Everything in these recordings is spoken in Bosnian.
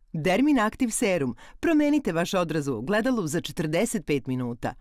Dermin Active Serum. Promenite vaš odraz u ogledalu za 45 minuta.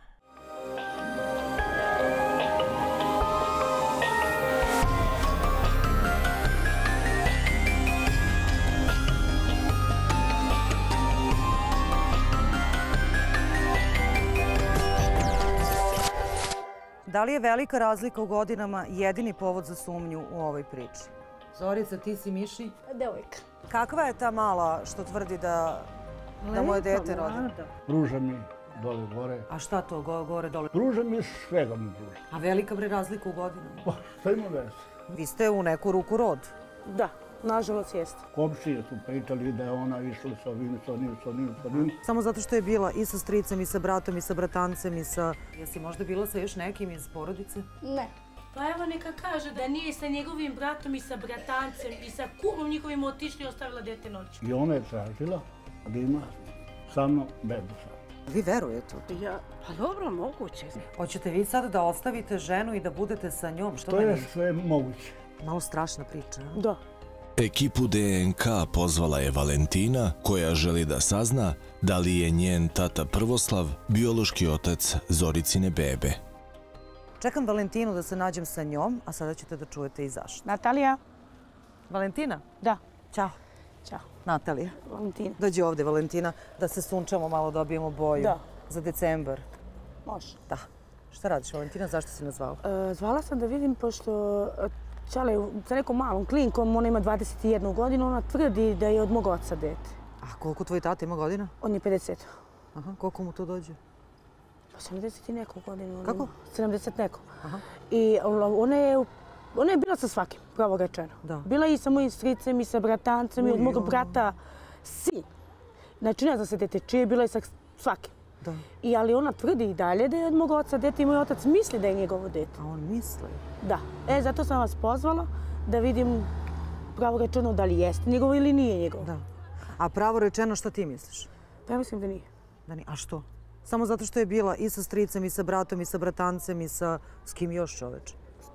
Da li je velika razlika u godinama jedini povod za sumnju u ovoj priči? Zorica, ti si Miši? Devojka. Kakva je ta mala što tvrdi da mu je dete rodilo? Pruža mi dole gore. A šta to gore dole? Pruža mi svega mi pruža. A velika bre razlika u godinama? Pa, šta ima veze? Vi ste u neku ruku rod. Da, nažalost jeste. Komšije su pričali da je ona išla sa ovim, sa onim. Samo zato što je bila i sa stricem, i sa bratom, i sa bratancem, i sa... Jesi možda bila sa još nekim iz porodice? Ne. Pa evo neka kaže da nije sa njegovim bratom i sa bratancem i sa kumom njihovim otišli i ostavila dete noću. I ona je tražila da ima sa mnom bebu sad. Vi verujete u to? Pa dobro, moguće. Hoćete vi sad da ostavite ženu i da budete sa njom? Što To je sve moguće. Malo strašna priča, a? Da. Ekipu DNK pozvala je Valentina, koja želi da sazna da li je njen tata Prvoslav biološki otac Zoricine bebe. Čekam Valentinu da se nađem sa njom, a sada ćete da čujete i zašto. Natalija? Valentina? Da. Ćao. Ćao. Natalija. Valentina. Dođi ovde, Valentina, da se sunčamo malo, dobijemo boju. Da. Za decembar. Može. Da. Šta radiš, Valentina? Zašto si nas zvala? Zvala sam da vidim, pošto Čale sa nekom malom klinkom, ona ima 21 godinu, ona tvrdi da je od mog oca dete. A koliko tvoj tata ima godina? On je 50. Aha, koliko mu to dođe? Pa 70 i neku godinu. Kako? 70 neku. Aha. I ona je bila sa svakim, pravo rečeno. Da. Bila je i sa mojim stricem, i sa bratancem, i od mog brata sin. Znači, ne zna se dete čije, bila je sa svakim. Da. Ali ona tvrdi i dalje da je od mog oca dete i moj otac misli da je njegovo dete. A on misli? Da. Zato sam vas pozvala da vidim pravo rečeno da li jeste njegovo ili nije njegovo. Da. A pravo rečeno šta ti misliš? Pa ja mislim da nije. Da nije. A što? Samo zato što je bila i sa stricem, i sa bratom, i sa bratancem, i sa... S kim još, čoveče?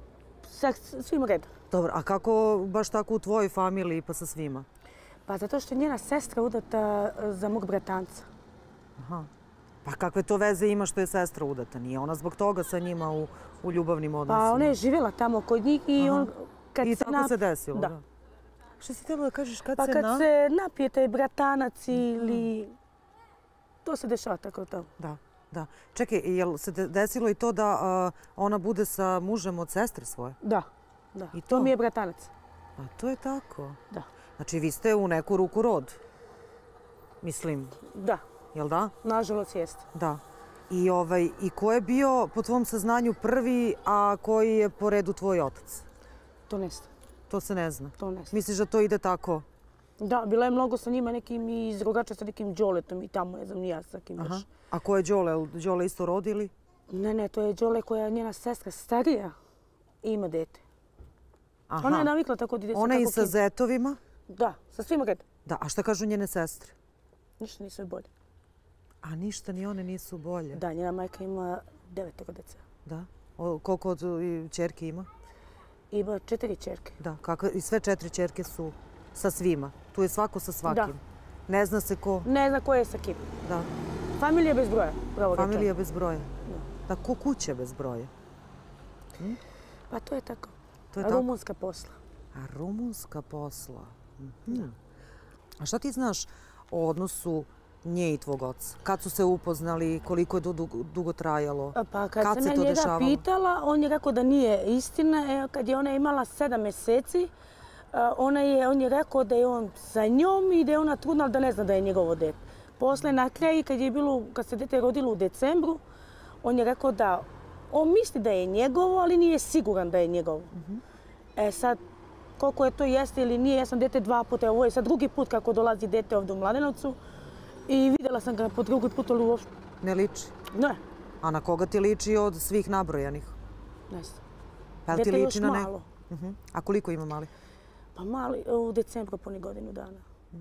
Sa svima redom. Dobro, a kako baš tako u tvojoj familiji pa sa svima? Pa zato što je njena sestra udata za mog bratanca. Aha. Pa kakve to veze ima što je sestra udata? Nije ona zbog toga sa njima u ljubavnim odnosima? Pa ona je živjela tamo kod njih i on... I tako se desilo, da. Što si htjela da kažeš kad se... Pa kad se napije taj bratanac ili... To se dešava tako to. Da, da. Čekaj, jel se desilo i to da ona bude sa mužem od sestre svoje? Da, da. I to mi je bratanac. Pa to je tako? Da. Znači vi ste u neku ruku rod? Mislim. Da. Jel da? Nažalost jeste. Da. I ko je bio po tvom saznanju prvi, a koji je po redu tvoj otac? To ne zna. To se ne zna? To ne zna. Misliš da to ide tako? Da, bila je mnogo sa njima, nekim iz Rogača sa nekim Đoletom i tamo, ne znam, ni ja sa kim još. A ko je Đole? Đole isto rodi ili? Ne, to je Đole koja je njena sestra starija i ima dete. Aha. Ona je navikla tako da ide sa kako kim. Ona i sa zetovima? Da, sa svima redom. Da, a šta kažu njene sestre? Ništa nisu bolje. A ništa ni one nisu bolje? Da, njena majka ima 9 djece. Da? Koliko od ćerke ima? Ima 4 ćerke. Da, i sve 4 ćerke su sa svima. Tu je svako sa svakim. Da. Ne zna se ko? Ne zna ko je sa kim. Da. Familija bez broja, pravo rečeno. Familija bez broja. Da, ko kuće bez broja? Pa to je tako. To je tako? Rumunska posla. A rumunska posla. A šta ti znaš o odnosu nje i tvog oca? Kad su se upoznali, koliko je dugo trajalo? Pa kad sam ja njega pitala, on je rekao da nije istina. Kad je ona imala 7 mjeseci, on je rekao da je on sa njom i da je ona trudna, ali da ne zna da je njegovo dete. Posle na kraju, kad se dete rodilo u decembru, on je rekao da on misli da je njegovo, ali nije siguran da je njegovo. Sad, koliko je to jeste ili nije, ja sam dete 2 puta, ovo je sad drugi put kako dolazi dete ovdje u Mladenovcu i vidjela sam ga po drugi put, ali uopšte. Ne liči? Ne. A na koga ti liči od svih nabrojanih? Ne znam. Dete je još malo. A koliko ima mali? Pa mali, u decembru puni godinu dana.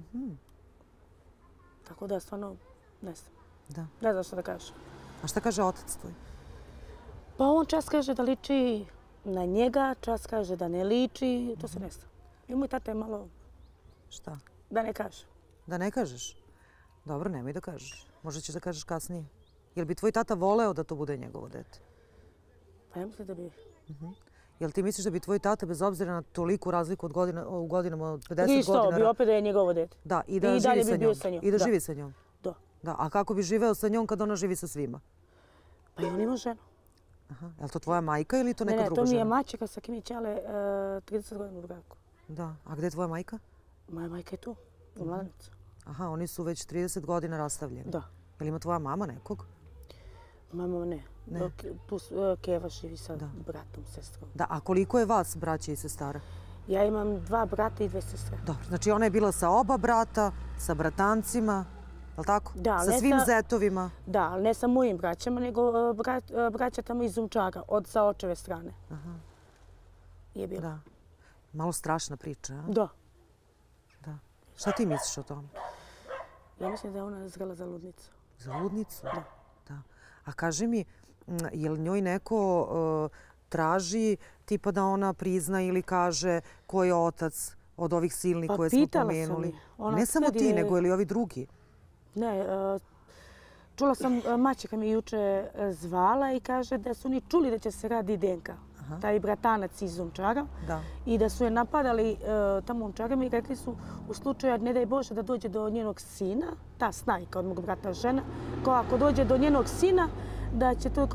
Tako da, stvarno, ne znam. Da. Ne znam što da kažem. A šta kaže otac tvoj? Pa on čas kaže da liči na njega, čas kaže da ne liči, to se ne zna. I moj tata je malo... Šta? Da ne kaže. Da ne kažeš? Dobro, nemoj da kažeš. Možda ćeš da kažeš kasnije. Jel bi tvoj tata voleo da to bude njegovo dete? Pa ja mislim da bi... Jel ti misliš da bi tvoj tata, bez obzira na toliku razliku u godinama od 50 Isto, godina... bi opet da je njegovo dete. Da, i da živi sa njom. I da živi sa njom. Da. Da, a kako bi živeo sa njom kad ona živi sa svima? Pa i on ima ženu. Aha. Je li to tvoja majka ili to neka druga žena? Ne, to mi je maćeka sa kim je Čale 30 godina u braku. Da, a gde je tvoja majka? Moja majka je tu, u Mladenicu. Aha, oni su već 30 godina rastavljeni. Da. Je li ima tvoja mama nekog? Mama ne. Tu Keva živi sa bratom, sestrom. Da, a koliko je vas, braća i sestara? Ja imam 2 brata i 2 sestre. Dobro, znači ona je bila sa oba brata, sa bratancima, je li tako? Da, sa svim zetovima? Da, ali ne sa mojim braćama, nego braća tamo iz Zumčaga, sa očeve strane. Aha. Je bilo. Da. Malo strašna priča, a? Da. Da. Šta ti misliš o tom? Ja mislim da je ona zrela za ludnicu. Za ludnicu? Da. Da. A kaži mi, je li njoj neko traži tipa da ona prizna ili kaže ko je otac od ovih silnih koje smo pomenuli? Ne samo ti, nego ili ovi drugi? Ne, čula sam, maćeka mi juče zvala i kaže da su oni čuli da će se radi DNK. Taj bratanac iz Zumčara. I da su je napadali tamo u Zumčarama i rekli su u slučaju, ne daj Bože, da dođe do njenog sina, ta snajka od mog brata žena, kao ako dođe do njenog sina, da će to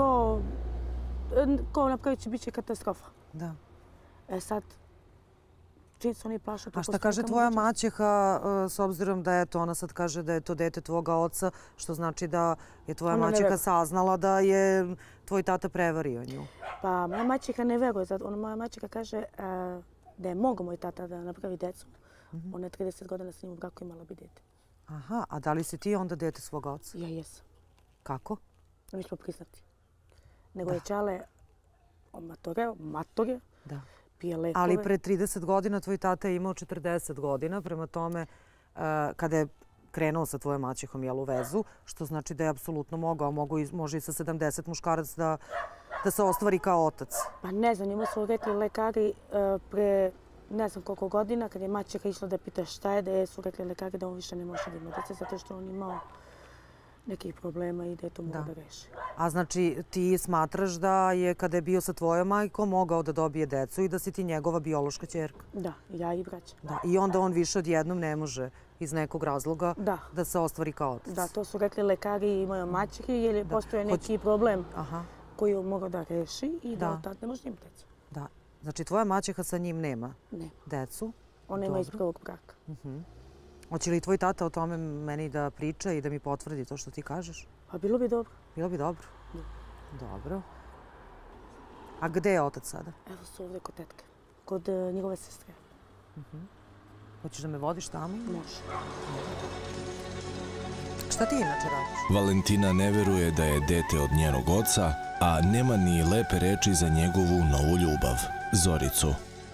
kao napravit će, bit će katastrofa. Da. E sad, čim su oni plašu... A šta kaže tvoja maćeha, s obzirom da ona sad kaže da je to dete tvoga oca, što znači da je tvoja maćeha saznala da je tvoj tata prevario nju? Pa moja maćeha ne veruje. Moja maćeha kaže da je mogao moj tata da napravi decu. Ona je 30 godina s njim u braku imala bi dete. Aha, a da li si ti onda dete svoga oca? Ja jesam. Kako? Mi smo priznati. Nego je Čale matore, pije lekove. Ali pre 30 godina tvoj tata je imao 40 godina, prema tome kada je krenuo sa tvojom maćehom u vezu, što znači da je apsolutno mogao, može i sa 70 muškarac da se ostvari kao otac. Pa ne znam, njemu su rekli lekari pre ne znam koliko godina, kad je maćeha išla da pita šta je, da su rekli lekari da on više ne može da ima dece, zato što on imao nekih problema i da je to mogao da reši. A znači ti smatraš da je kada je bio sa tvojom majkom mogao da dobije decu i da si ti njegova biološka ćerka? Da, ja i braća. Da, i onda on više odjednom ne može iz nekog razloga da se ostvari kao otac. Da, to su rekli lekari i moja maćehi jer je postoje neki problem koji on mogao da reši i da tad ne može imati decu. Da, znači tvoja maćeha sa njim nema decu? Ona ima iz prvog braka. Hoće li tvoj tata o tome meni da priča i da mi potvrdi to što ti kažeš? Pa bilo bi dobro. Bilo bi dobro? Dobro. A gde je otac sada? Evo su ovdje kod tetke. Kod njegove sestre. Hoćeš da me vodiš tamo? Može. Šta ti inače radiš? Valentina ne veruje da je dete od njenog oca, a nema ni lepe reči za njegovu novu ljubav, Zoricu.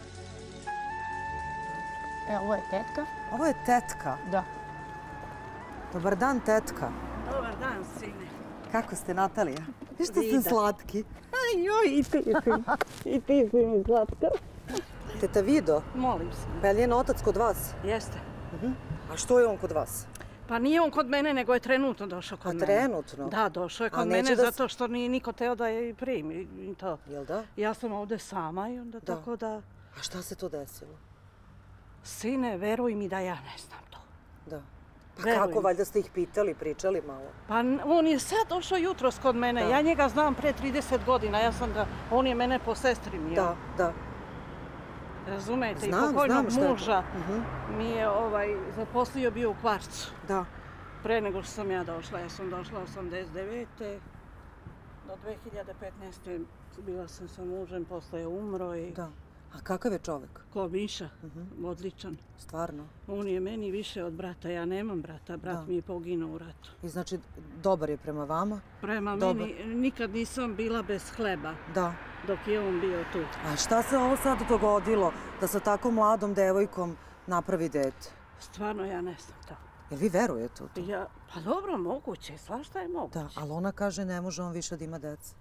Evo, ovo je tetka. Ovo je tetka? Da. Dobar dan, tetka. Dobar dan, sine. Kako ste, Natalija? Viš što ste slatki? Joj, i ti si mi slatka. Teta Vido? Molim se. Pa je njen otac kod vas? Jeste. A što je on kod vas? Pa nije on kod mene, nego je trenutno došao kod mene. A trenutno? Da, došao je kod mene zato što nije niko teo da je primi i to. Jel da? Ja sam ovdje sama i onda tako da... A šta se to desilo? Sine, veruj mi da ja ne znam to. Da. Pa kako, valjda ste ih pitali, pričali malo? Pa on je sad došao jutros kod mene. Ja njega znam pre 30 godina. On je mene po sestri mi je. Da. Razumete, i pokojnog muža mi je zaposlio bio u Kvarcu. Da. Pre nego što sam ja došla. Ja sam došla 89. Do 2015. bila sam sa mužem, posle je umro i... Da. A kakav je čovek? Ko Miša, odličan. Stvarno? On je meni više od brata, ja nemam brata, brat mi je poginuo u ratu. I znači, dobar je prema vama? Prema meni, nikad nisam bila bez hleba. Da. Dok je on bio tu. A šta se ovo sad dogodilo da sa tako mladom devojkom napravi dete? Stvarno ja ne znam to. Jel vi verujete u to? Pa dobro, moguće, svašta je moguće. Da, ali ona kaže ne može on više da ima deca.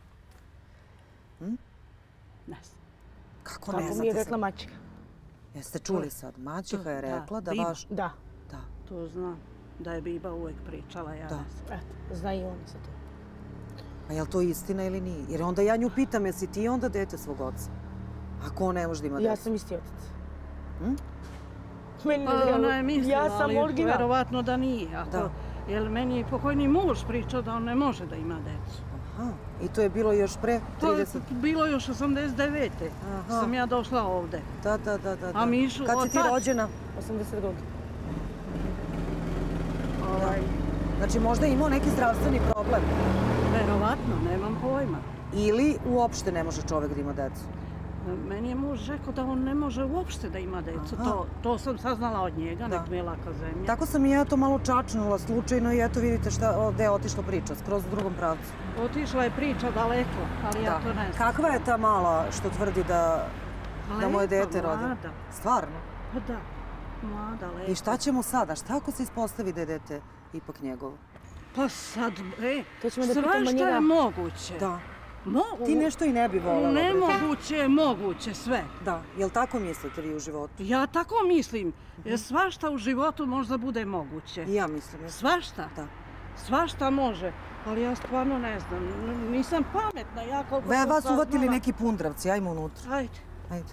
Ne znam. Kako ne znate? Kako mi je rekla maćeha. Jeste čuli sad? Maćeha je rekla da vaš... Da. To znam. Da je Biba uvijek pričala, ja ne znam. Eto, zna i ona za to. A je li to istina ili nije? Jer onda ja nju pitam, jesi ti onda dete svog oca? Ako on ne može da ima dete? Ja sam isti otac. Pa ona je mislila, ali original. verovatno da nije. Jer meni je pokojni muž pričao da on ne može da ima decu. Aha, i to je bilo još pre 30? To je bilo još 89. Sam ja došla ovde. Da. A Mišu, kad si ti rođena? 80 godina. Znači možda je imao neki zdravstveni problem? Verovatno, nemam pojma. Ili uopšte ne može čovek da ima decu? Meni je muž rekao da on ne može uopšte da ima decu. To sam saznala od njega, nek mi je laka zemlja. Tako sam i ja to malo čačnula slučajno i eto vidite gde je otišla priča, skroz u drugom pravcu. Otišla je priča daleko, ali ja to ne znam. Kakva je ta mala što tvrdi da mu je dete rodio? Mlada. Stvarno? Pa da, mlada, lepa. I šta ćemo sada? Šta ako se ispostavi da je dete ipak njegovo? Pa sad, svašta je moguće. Da. Ti nešto i ne bi voljela. Nemoguće je moguće sve. Da, jel tako mislite vi u životu? Ja tako mislim. Svašta u životu možda bude moguće. I ja mislim. Svašta? Da. Svašta može, ali ja stvarno ne znam. Nisam pametna. Ja koliko sam vas saznala... uvatili neki pundravci, ajmo unutra. Ajde.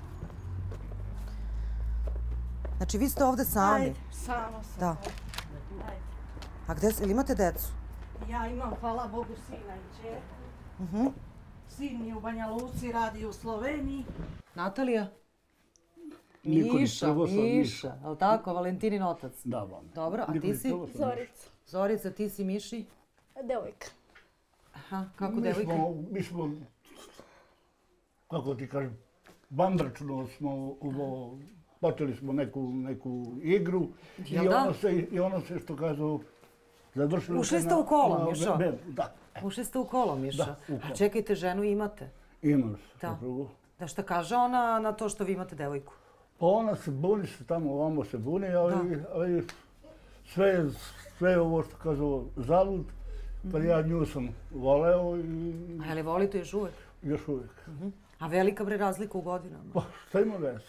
Znači vi ste ovde sami? Ajde, sama sam. Da. A gde, ili imate decu? Ja imam, hvala Bogu, sina i čerku. Sin mi je u Banja Luci, radi u Sloveniji. Natalija? Miša, ali tako, Valentinin otac? Da, vam. Dobro, a ti si? Zorica. Zorica, ti si Miši? Devojka. Aha, kako devojka? Mi smo, kako ti kažem, bandračno smo počeli smo neku igru i ono se, što kažu, završilo... Ušli ste u kolo, Mišo? Da. Ušli ste u kolo, Miša? A čekajte, ženu imate? Imam Da. suprugu. Da, šta kaže ona na to što vi imate devojku? Pa ona se buni, tamo ovamo se buni, ali sve ovo što kažu zalud, pa ja nju sam voleo i... A je li volite još uvek? Još uvijek. A velika bre razlika u godinama? Pa šta ima veze?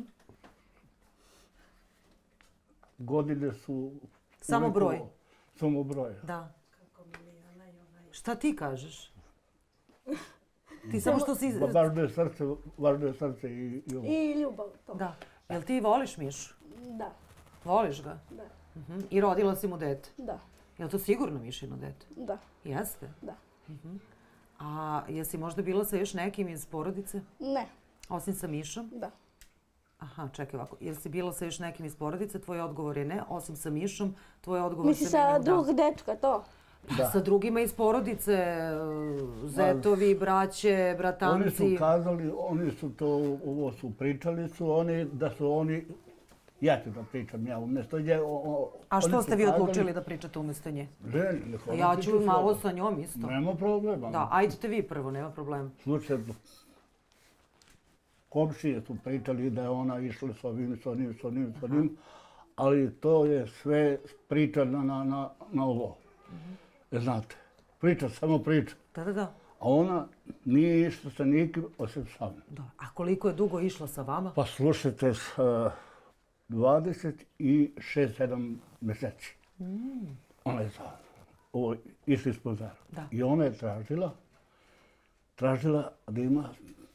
Godine su... Samo broj? Samo broj. Da. Šta ti kažeš? Ti samo što si... Važno je srce i ovo. I ljubav to. Da. Jel ti voliš Mišu? Da. Voliš ga? Da. I rodila si mu dete? Da. Jel to sigurno Mišino dete? Da. Jeste? Da. A jesi možda bila sa još nekim iz porodice? Ne. Osim sa Mišom? Da. Aha, čekaj ovako. Jel si bila sa još nekim iz porodice? Tvoj odgovor je ne. Osim sa Mišom, tvoj odgovor Misli se menja sa da. drugog dečka, to? Pa sa drugima iz porodice, zetovi, braće, bratanci. Oni su kazali, oni su to, ovo su pričali su oni, da su oni, ja ću da pričam ja umjesto nje. A što ste vi odlučili da pričate umjesto nje? Ja ću malo sa njom isto. Nema problema. Da, ajdete vi prvo, nema problema. Slučajno, komšije su pričali da je ona išla s ovim, ali to je sve priča na ovo. Znate, priča, samo priča. Da. A ona nije išla sa nikim osim sa mnom. Da. A koliko je dugo išla sa vama? Pa slušajte, 26-7 mjeseci. Ona je išli smo zajedno. I ona je tražila da ima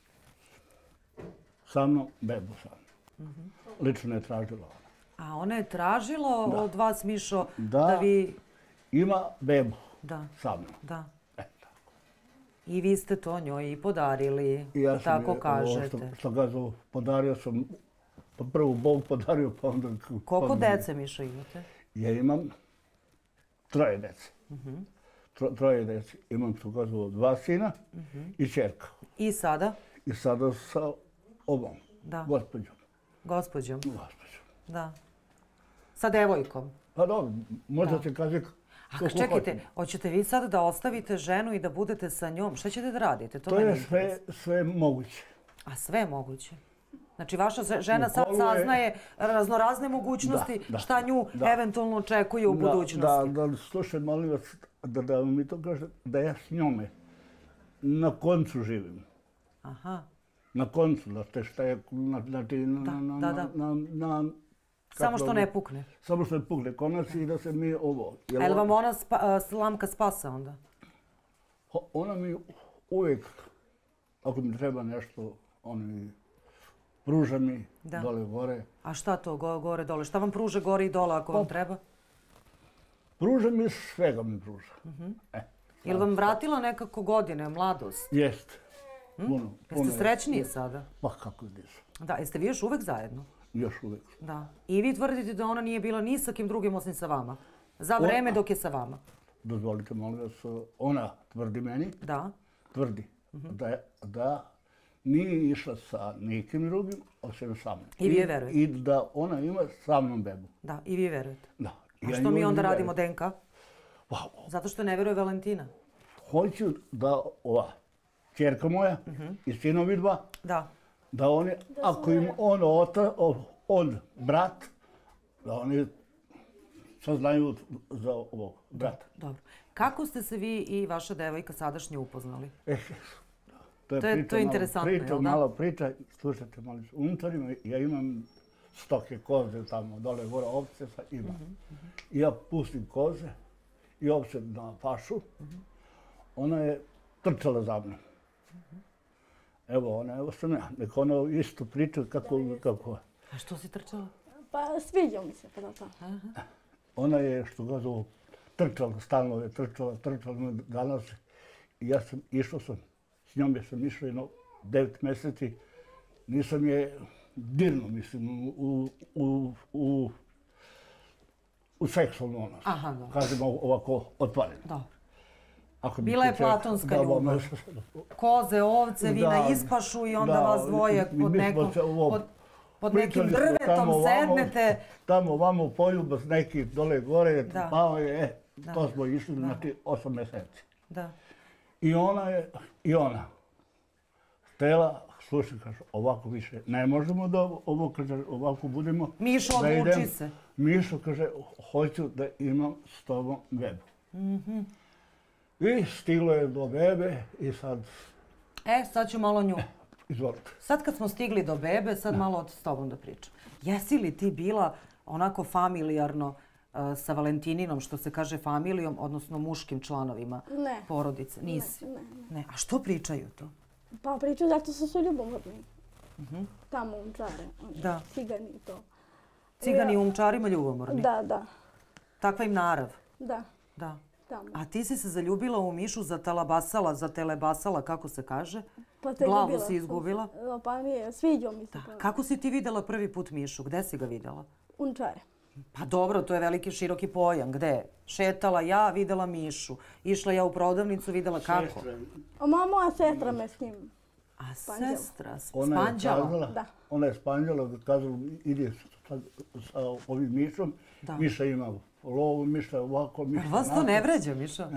sa mnom bebu sa mnom. Lično je tražila ona. A ona je tražila od vas, Mišo, da vi... Ima bebu sa mnom. Da. I vi ste to njoj i podarili, tako kažete. Što kažu, podario sam, prvo Bog podario, pa onda... Koliko dece, Mišo, imate? Ja imam 3 dece. 3 dece. Imam, što kažu, 2 sina i čerka. I sada? I sada sa ovom, gospođom. Gospođom? Da. Sa devojkom? Pa dobro, možda se kaže... A čekajte, hoćete vi sada da ostavite ženu i da budete sa njom? Šta ćete da radite? To je sve moguće. A sve moguće? Znači vaša žena sad saznaje raznorazne mogućnosti šta nju eventualno očekuje u budućnosti. Da, slušaj, molim vas, da mi to kaže da ja s njome na koncu živim. Aha. Na koncu, da ste šta je, znači Samo što ne pukne. Samo što ne pukne konac i da se mi ovo... A je li vam ona slamka spasa onda? Ona mi uvijek, ako mi treba nešto, ona mi pruža mi dole gore. A šta to gore dole? Šta vam pruže gore i dole ako vam treba? Pruža mi svega mi pruža. Je li vam vratila nekako godine, mladost? Jeste. Puno. Jeste srećniji sada? Pa kako nisam. Da, jeste vi još uvek zajedno? Još uvijek. Da. I vi tvrdite da ona nije bila ni sa kim drugim osim sa vama? Za vreme dok je sa vama? Dozvolite, molim vas, ona tvrdi meni, tvrdi da nije išla sa nikim drugim, osim sa mnom. I vi je verujete? I da ona ima sa mnom bebu. Da, i vi je verujete? Da. A što mi onda radimo DNK? Zato što ne veruje Valentina. Hoću da ova ćerka moja i sinovi dva, da oni, ako im on brat, da oni saznaju za ovog brata. Dobro. Kako ste se vi i vaša devojka sadašnje upoznali? To je interesantno, jel da? Malo priča, slušajte, malo unutarima, ja imam stoke koze tamo, dole gore ovce imam. I ja pustim koze i ovce na pašu, ona je trčala za mnom. Evo sam ja, neko ona isto priča kako... A što si trčala? Pa sviđao mi se kada to. Ona je, što ga zovu, trčala, stalno je trčala danas. I ja sam išao s njom sam išao jedno 9 mjeseci. Nisam je dirno, mislim, u seksualnu odnos. Kažemo ovako otvoreno. Dobro. Bila je platonska ljubav. Koze, ovce, vi na ispašu i onda vas dvoje pod nekim drvetom sednete. Tamo vamo poljubas neki dole gore, pao je, to smo išli na 8 mjeseci. I ona htjela, slušaj, kaže, ovako više ne možemo da ovako budemo. Mišo, odluči se. Mišo kaže, hoću da imam s tobom bebu. I stiglo je do bebe i sad... Sad ću malo nju. Izvolite. Sad kad smo stigli do bebe, sad malo s tobom da pričam. Jesi li ti bila onako familijarno sa Valentininom, što se kaže familijom, odnosno muškim članovima porodice? Nisi? Ne. A što pričaju to? Pa pričaju zato su ljubomorni. Tamo umčare, cigani i to. Cigani umčarima ljubomorni? Da. Takva im narav? Da. A ti si se zaljubila u Mišu, zatelebasala, kako se kaže? Pa te glavu si izgubila? Pa nije, sviđao mi se. Kako si ti vidjela prvi put Mišu? Gde si ga vidjela? Unčare. Pa dobro, to je veliki široki pojam. Gde? Šetala ja, videla Mišu. Išla ja u prodavnicu, videla kako? Moja sestra me s njim. A sestra? Spanđala? Da. Ona je spanđala, kazala, ide sa ovim Mišom. Miša ima lovu, Miša ovako, Miša onako. Vas to ne vređa, Miša?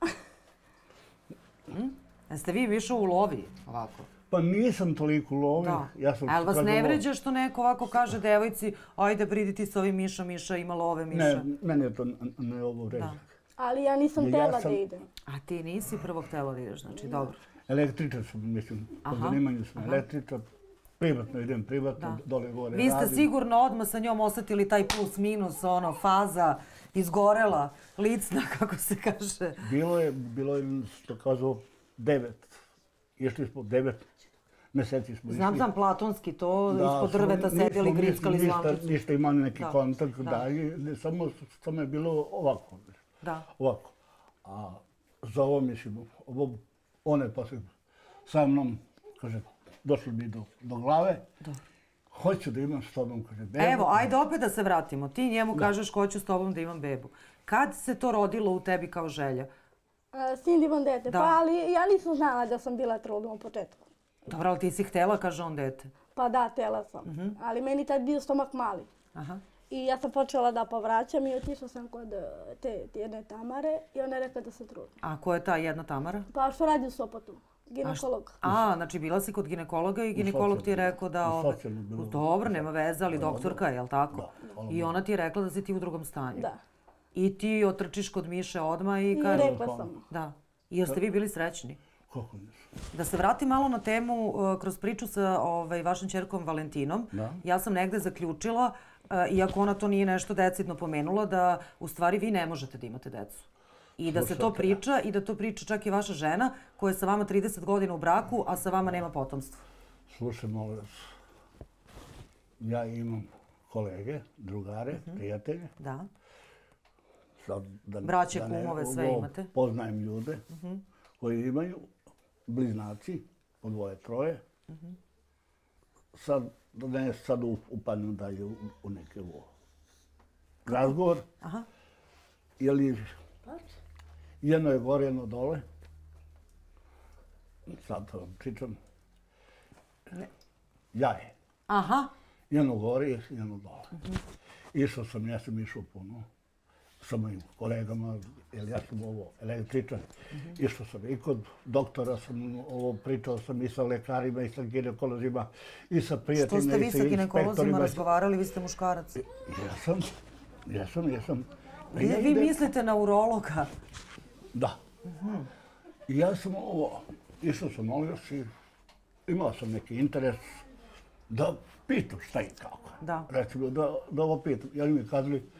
Jeste vi Miša u lovi ovako? Pa nisam toliko u lovi. Ali vas ne vređa što neko ovako kaže devojci, ajde bridi ti s ovim Miša, Miša ima love, Miša? Ne, meni je to ne ovo vređa. Ali ja nisam htjela da idem. A ti nisi prvo htjela da ideš, znači dobro. Električar sam, mislim, po zanimanju sam električar. Privatno idem, privatno, dole gore radim. Vi ste sigurno odmah sa njom osjetili taj plus minus, faza izgorela, licna, kako se kaže. Bilo je, što kazao, 9. Išli smo 9 mjeseci smo išli. Znam, platonski to, ispod drveta sedjeli, grickali slamčicu. Ništa imali neki kontakt, samo je bilo ovako. Ovako. A za ovo mislim, one pa se sa mnom, kaže, došli bi do glave. Hoću da imam s tobom, kaže, bebu. Evo, ajde opet da se vratimo. Ti njemu kažeš hoću s tobom da imam bebu. Kad se to rodilo u tebi kao želja? Sin imam dete. Pa ali ja nisam znala da sam bila trudna u početku. Dobro, ali ti si htjela, kaže on, dete. Pa da, htjela sam. Ali meni tad bio stomak mali. I ja sam počela da povraćam i otišla sam kod te jedne Tamare i ona je rekla da sam trudna. A ko je ta jedna Tamara? Pa što radi u Sopotu. Ginekolog. Znači bila si kod ginekologa i ginekolog ti je rekao da... Dobro, nema veze, ali doktorka je, jel tako? I ona ti je rekla da si ti u drugom stanju. Da. I ti otrčiš kod Miše odmah i kaže... I rekla sam. Da. I jeste vi bili srećni? Kako nisu? Da se vratim malo na temu kroz priču sa vašom ćerkom Valentinom. Ja sam negde zaključila iako ona to nije nešto decidno pomenula, da u stvari vi ne možete da imate decu. I da se to priča i da to priča čak i vaša žena koja je sa vama 30 godina u braku, a sa vama nema potomstva. Slušaj, molim vas, ja imam kolege, drugare, prijatelje. Da. Braće, kumove, sve imate. Poznajem ljude koji imaju bliznaci, po dvoje, troje. Sad, da ne sad upadnem dalje u neke razgovor. Jer jedno je gore, jedno dole. Sad to vam pričam. Jaje. Aha. Jedno gore, jedno dole. Išao sam, ja sam išao puno sa mojim kolegama, jer ja sam električar. Išao sam i kod doktora, pričao sam i sa lekarima, i sa ginekolozima, i sa prijateljima, i sa inspektorima. Što ste vi sa ginekolozima razgovarali, vi ste muškarac? Jesam. Vi mislite na urologa? Da. I ja sam išao sam, molio si, imao sam neki interes da pitam šta i kako. Recimo, da ovo pitam. Jer mi kazali,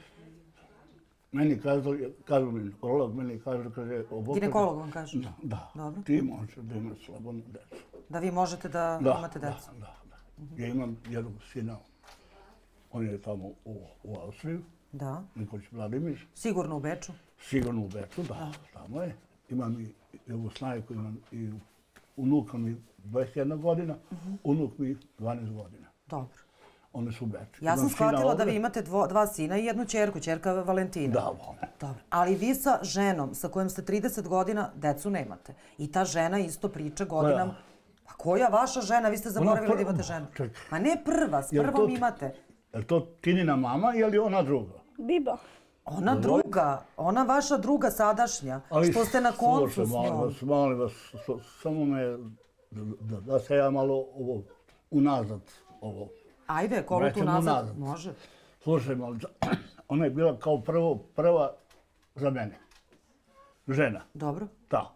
kažu mi ginekolog, meni kaže... Ginekolog vam kaže? Da. Ti možeš da imaš slobodnu decu. Da vi možete da imate decu? Da. Ja imam jednog sina, on je tamo u Austriju. Da. Nikolić Vladimir. Sigurno u Beču? Sigurno u Beču, da. Tamo je. Imam i Jugoslavijku, imam i unuka mi 21 godina, unuk mi 12 godina. Dobro. One su u Beču. Ja sam shvatila da vi imate dva sina i jednu ćerku, ćerka Valentina. Da, one. Dobro. Ali vi sa ženom sa kojom ste 30 godina decu nemate. I ta žena isto priča godinama. Pa koja vaša žena? Vi ste zaboravili da imate ženu. Ma ne prva, s prvom imate. Je li to Tinina mama ili ona druga? Biba. Ona druga, ona vaša druga sadašnja, što ste na koncu s njom. Molim vas, samo da se ja malo unazad ovo. Ajde, koliko tu nazad? Može. Slušaj, ona je bila kao prva za mene. Žena. Dobro. Ta.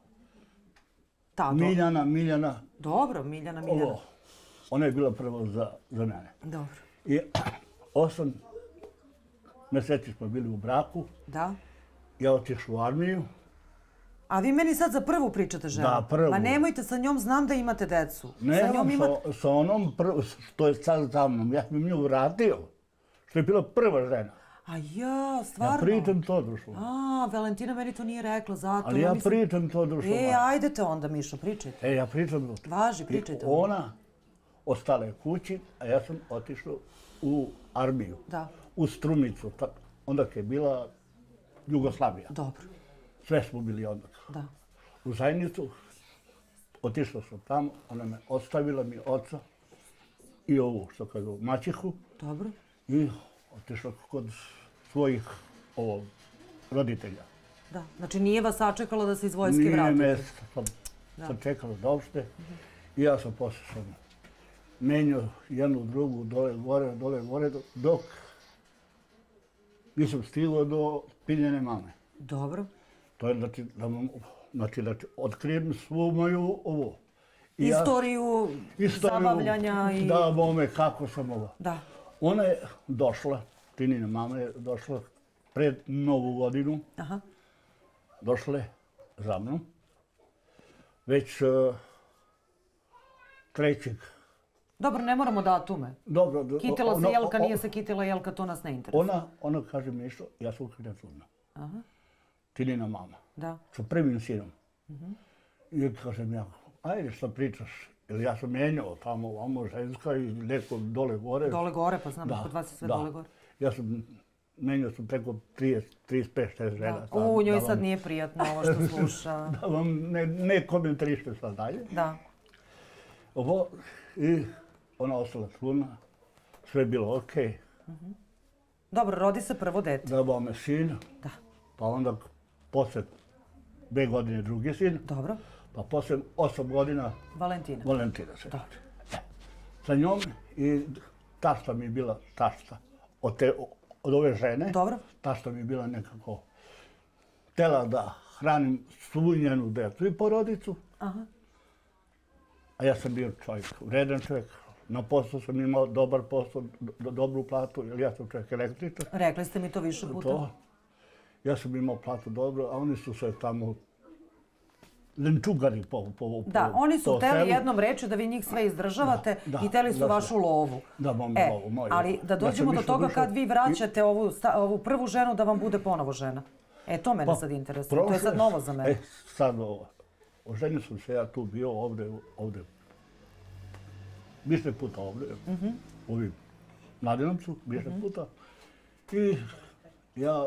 Miljana. Dobro, Miljana. Ona je bila prva za mene. Dobro. I 8 mjeseci smo bili u braku. Da. Ja otišao u armiju. A vi meni sad za prvu pričate ženu? Da, prvu. Ma nemojte sa njom, znam da imate decu. Nemam sa onom što je sad za mnom. Ja sam nju vratio. Što je bila prva žena. A ja, stvarno? Ja pričam to, društvo. Valentina meni to nije rekla, zato. Ali ja pričam to, društvo. Ajdete onda, Mišo, pričajte. Ja pričam to. Važi, pričajte. Ona ostala je kući, a ja sam otišao u armiju. Da. U Strumicu, onda je bila Jugoslavija. Dobro. Sve smo bili onda. Da. U Zajnicu, otišao sam tamo, ona me ostavila mi oca i ovu, što kažu, maćihu. Dobro. I otišao kod svojih roditelja. Da, znači nije vas sačekalo da se iz vojske vratite? Nije me sačekalo da uopšte. I ja sam poslije menjao jednu, drugu, dole, gore, dok nisam stigao do Piljene mame. Dobro. To je znači da otkrijem svu moju ovo. Istoriju zabavljanja i... Da, bome, kako sam ovo. Da. Ona je došla, Tinina mama je došla pred Novu godinu. Aha. Došla je za mnom. Već trećeg. Dobro, ne moramo datume. Dobro. Kitila se jelka, nije se kitila jelka, to nas ne interesuje. Ona kaže mi išto, ja sam ukrenuo trudna. Aha. Tinina mama. Da. Sa prvim sinom. I kažem ja, ajde što pričaš. Jer ja sam mijenjao tamo, ovamo ženska i neko dole gore. Dole gore, pa znam, kod vas je sve dole gore. Ja sam menjao preko 35-6 žena. U njoj sad nije prijatno ovo što sluša. Da vam ne komentarište sad dalje. Da. Ovo, i ona ostala trudna, sve je bilo okej. Dobro, rodi se prvo dete. Dobao me sin. Da. Pa onda posle 2 godine drugi sin. Dobro. Pa posle 8 godina... Valentina. Valentina se. Dobro. Sa njom i tašta mi je bila tašta od ove žene. Dobro. Tašta mi je bila nekako htjela da hranim svu njenu decu i porodicu. Aha. A ja sam bio čovjek, vredan čovjek, Na poslu sam imao dobar posao, dobru platu, jer ja sam čovjek električar. Rekli ste mi to više puta. Ja sam imao platu dobro, a oni su se tamo lenčugari po Da, oni su hteli jednom reći da vi njih sve izdržavate i hteli su vašu lovu. Da, lovu moju. Ali da dođemo do toga kad vi vraćate ovu prvu ženu da vam bude ponovo žena. To mene sad interesuje. To je sad novo za mene. Sad ovo. Oženio sam se ja tu bio ovdje. Više puta ovdje. U Mladenovcu, više puta. I ja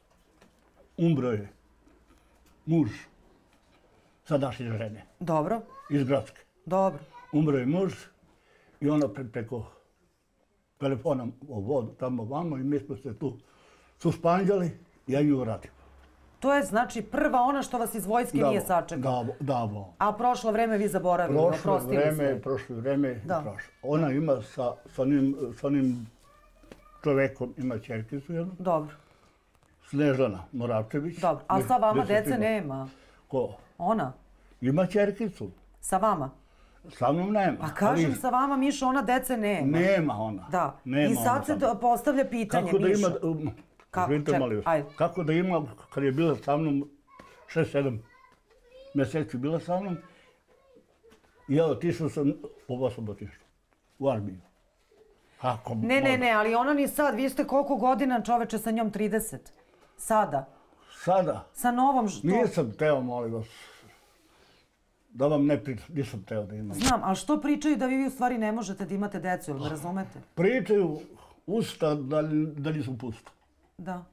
umro je muž sadašnje žene. Dobro. Iz Gradske. Dobro. Umro je muž i ona preko telefona tamo vamo i mi smo se tu suspanđali i ja nju vratim. To je znači prva ona što vas iz vojske nije sačekala. Da. A prošlo vreme vi zaboravili, oprostili sve. Prošlo vreme. Ona ima sa onim čovekom, ima ćerkicu jednu. Dobro. Snežana Moravčević. Dobro, a sa vama dece nema? Ko? Ona? Ima ćerkicu. Sa vama? Sa mnom nema. Pa kažem sa vama, Mišo, ona dece nema. Nema ona. Da. I sad se postavlja pitanje, Mišo. Kako da ima, kad je bila sa mnom 6-7 mjeseci bila sa mnom, ja otišao sam, ovo sam otišao, u armiju. Ne, ali ona ni sad, vi ste koliko godina čoveče sa njom 30? Sada? Sada? Sa novom što? Nisam teo, molim vas, da vam ne pričam, nisam teo da imam. Znam, ali što pričaju da vi u stvari ne možete da imate decu, ili me razumete? Pričaju usta da nisu pusta. Da.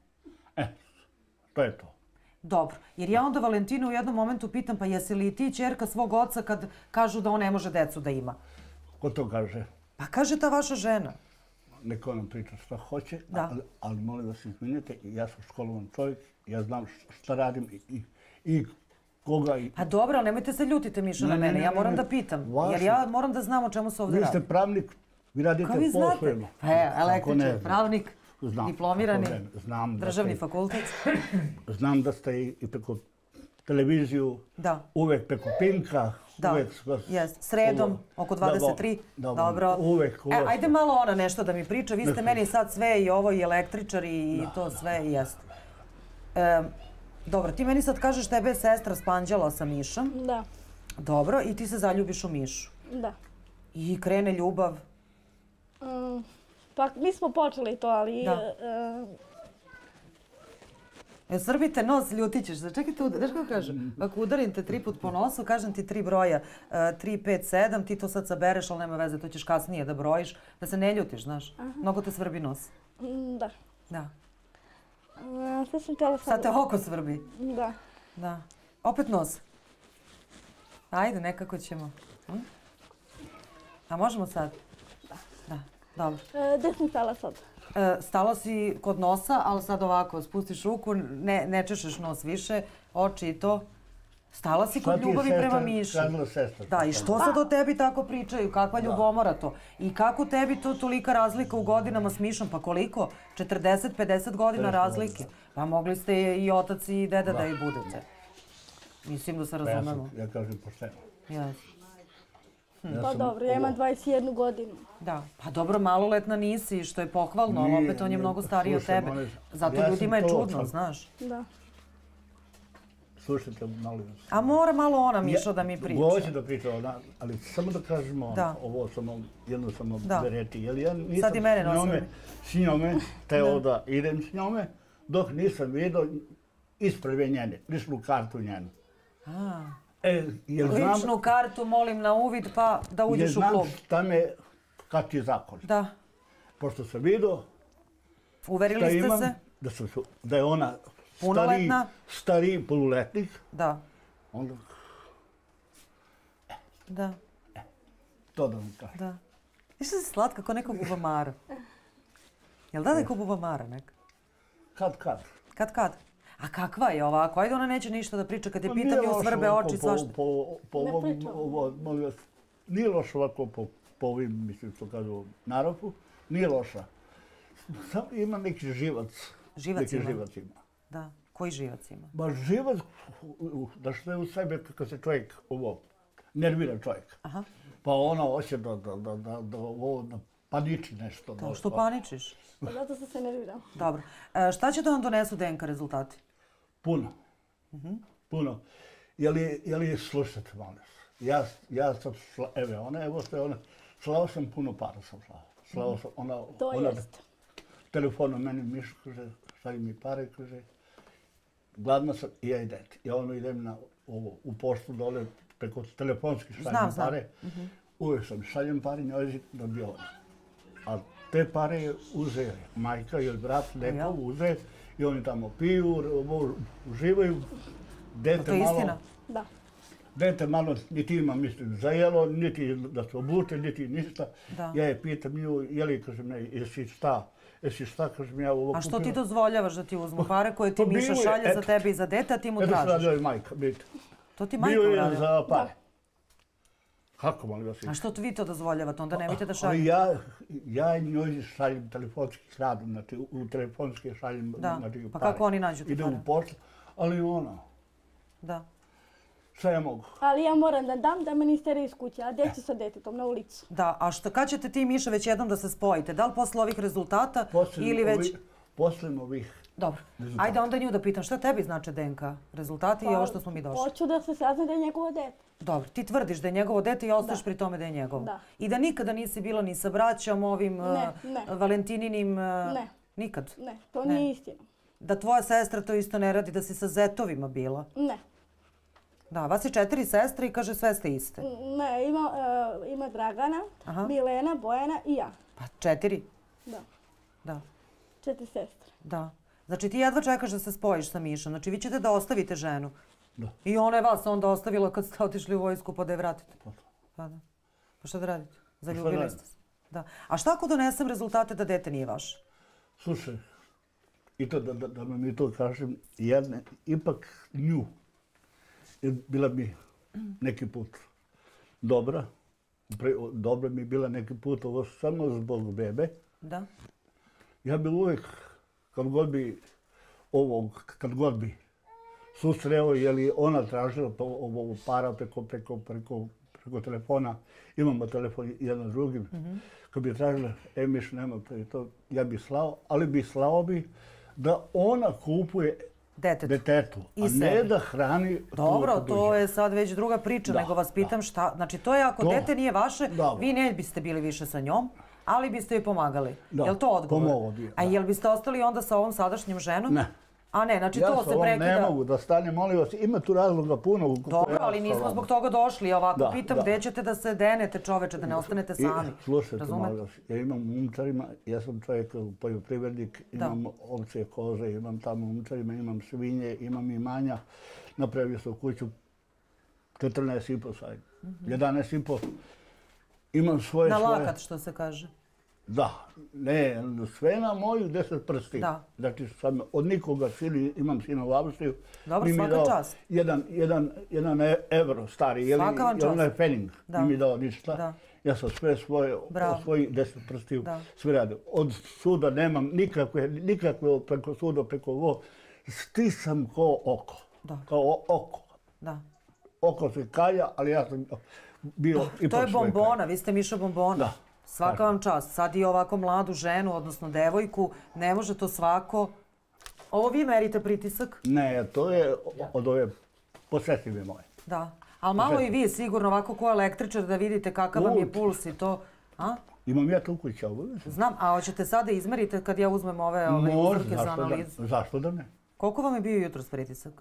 To je to. Dobro, jer ja onda Valentinu u jednom momentu pitam, pa jesi li ti ćerka svog oca kad kažu da on ne može decu da ima? Ko to kaže? Pa kaže ta vaša žena. Neko nam priča šta hoće, ali molim da se izvinite, ja sam školovan čovjek, ja znam šta radim i koga... Pa dobro, ali nemojte se ljutite, Mišo, na mene, ja moram da pitam, jer ja moram da znam o čemu se ovdje radi. Vi ste pravnik, vi radite poslovno. Električar, pravnik, diplomirani, državni fakultet. Znam da ste i preko televiziju, uvek preko Pinka. Da, sredom, oko 23. Dobro. Ajde malo ona nešto da mi priča. Vi ste meni sad sve i ovo, i električar, i to sve, i jeste. Dobro, ti meni sad kažeš tebe je sestra spanđala sa Mišom. Da. Dobro, i ti se zaljubiš u Mišu. Da. I krene ljubav. Pa mi smo počeli to, ali... Srbite nos, ljutit ćeš se. Čekaj tu, znaš kako kažem? Ako udarim te 3 put po nosu, kažem ti 3 broja. 3, 5, 7, ti to sad sabereš, ali nema veze, to ćeš kasnije da brojiš. Da se ne ljutiš, znaš. Mnogo te svrbi nos. Da. Da. Sad sam htjela sad te oko svrbi. Da. Da. Opet nos. Ajde, nekako ćemo. A možemo sad? Da. Dobro. Gdje sam stala sad? Stala si kod nosa, ali sad ovako, spustiš ruku, ne češeš nos više, oči i to. Stala si kod ljubavi prema Miši. Da, i što sad o tebi tako pričaju? Kakva ljubomora to? I kako tebi to tolika razlika u godinama s Mišom? Pa koliko? 40-50 godina razlike? Pa mogli ste i otac i deda da i budete. Mislim da se razumemo. Ja kažem pošteno. Pa dobro, ja imam 21 godinu. Da, pa dobro, maloletna nisi, što je pohvalno, ali opet on je mnogo stariji od tebe. Zato ljudima je čudno, znaš. Da. Slušajte, molim vas. A mora malo ona, Mišo, da mi priča. Hoće da priča, ali samo da kažemo ovo jedno samo bereti. Jer ja nisam s njome teo da idem s njome, dok nisam vidio isprave njene, ličnu kartu njenu. Ličnu kartu molim na uvid pa da uđeš u klub. Jer znam šta me, kad ti zakon. Da. Pošto sam vidio uverili ste se? Da je ona stariji poluletnik. Da. Onda... Da. To da vam kažem. Da. Viš da si slatka kao neko bubamara? Jel da neko bubamara neka? Kad. Kad? A kakva je ovako? Ajde, ona neće ništa da priča kad je pitam i u svrbe oči svašta. Ne pričam. Molim vas, nije loša ovako po ovim, mislim, što kažu, naroku. Nije loša. Samo ima neki živac. Živac ima? Da. Koji živac ima? Ba živac, da što je u sebe kad se čovjek ovo nervira čovjek. Pa ona hoće da paniči nešto. Da, što paničiš? Zato što se nerviram. Dobro. Šta će da vam donesu DNK rezultati? Puno. Puno. Je li slušate, molim vas? Ja sam, slao sam puno para sam slao. To jest. Telefonom meni Mišo kaže, šalji mi pare, kaže, gladna sam i ja idem. Ja idem u poštu dole, preko telefonski šaljem pare. Uvijek sam šaljem pare, njoj dobio ono. A te pare uze majka ili brat, neko uze i oni tamo piju, uživaju. To je istina? Da. Dete malo niti ima, mislim, za jelo, niti da se obuče, niti ništa. Ja je pitam nju, jeli, kažem, ne, jesi šta, kažem, ja ovo kupila. A što ti dozvoljavaš da ti uzmu pare koje ti Miša šalje za tebe i za dete, a ti mu tražiš? Eto se radio i majka, vidite. To ti majka uradila? Bio je za pare. Kako, molim vas? A što vi to dozvoljavate? Onda nemojte da šaljem. Ja njoj šaljem telefonski radim, znači u telefonski šaljem pare. Pa kako oni nađu ti pare? Idem u poštu, ali ona. Da. Šta ja mogu? Ali ja moram da dam da me niste iz kuće, a gdje ću sa detetom na ulicu? Da, a kad ćete ti i Miša već jednom da se spojite? Da li posle ovih rezultata ili već... Posle ovih. Dobro. Ajde onda nju da pitam šta tebi znači DNK rezultati i ovo što smo mi došli. Hoću da se sazna da je njegovo dete. Dobro, ti tvrdiš da je njegovo dete i ostaješ pri tome da je njegovo. Da. I da nikada nisi bila ni sa braćom ovim Valentininim... Ne. Nikad? Ne, to nije istina. Da tvoja sestra to isto ne radi, da si sa zetovima bila? Ne. Da, vas je 4 sestre i kaže sve ste iste. Ne, ima Dragana, Milena, Bojana i ja. Pa 4? Da. 4 sestre. Da. Znači ti jedva čekaš da se spojiš sa Mišom. Znači vi ćete da ostavite ženu. Da. I ona je vas onda ostavila kad ste otišli u vojsku pa da je vratite. Pa da. Pa šta da radite? Zaljubili ste se. Da. A šta ako donesem rezultate da dete nije vaše? Slušaj, i to da mi to kažem, ipak nju je bila mi neki put dobra. Dobra mi je bila neki put, ovo samo zbog bebe. Da. Ja bi uvijek, kad god bi susreo, je li ona tražila ovo para preko telefona, imamo telefon jedan drugim, kad bi tražila, Miš, nema to, ja bi slao, ali bi slao da ona kupuje detetu, a ne da hrani... Dobro, to je sad već druga priča, nego vas pitam šta... Znači, to je ako dete nije vaše, vi ne biste bili više sa njom, ali biste joj pomagali. Je li to odgovor? Pomogao bi. A jel biste ostali onda sa ovom sadašnjom ženom? Ne. A ne, znači to se prekida... Ja sa ovom ne mogu da stanem, molim vas, ima tu razloga puno... Dobro, ali nismo zbog toga došli. Ovako pitam gdje ćete da se denete, čoveče, da ne ostanete sami. Slušajte, molim vas, ja imam umčarima, ja sam čovjek poljoprivrednik, imam ovce, koze, imam tamo umčarima, imam svinje, imam imanja. Napravio sam kuću 14,5 sad, 11,5. Imam svoje... Na lakat, što se kaže. Da, ne, sve na moju 10 prsti. Da. Znači, od nikoga imam sina u Austriju. Dobro, svaka čast. Jedan euro stari, jer onaj fening nije mi dao ništa. Ja sam sve svoje, svojih 10 prstiju sve radio. Od suda nemam nikakve preko suda, preko ovo. Stisam ko oko. Kao oko. Da. Oko se kalja, ali ja sam bio ipak sve. To je bombona, vi ste Miša bombona. Da. Svaka vam čast. Sad i ovako mladu ženu, odnosno devojku, ne može to svako... Ovo vi merite pritisak? Ne, to je od ove posjetljive moje. Da. Ali malo i vi sigurno ovako ko električar da vidite kakav vam je puls i to... Imam ja to u kući. Znam, a hoćete sada izmerite kad ja uzmem ove uzorke za analizu? Zašto da ne? Koliko vam je bio jutros pritisak?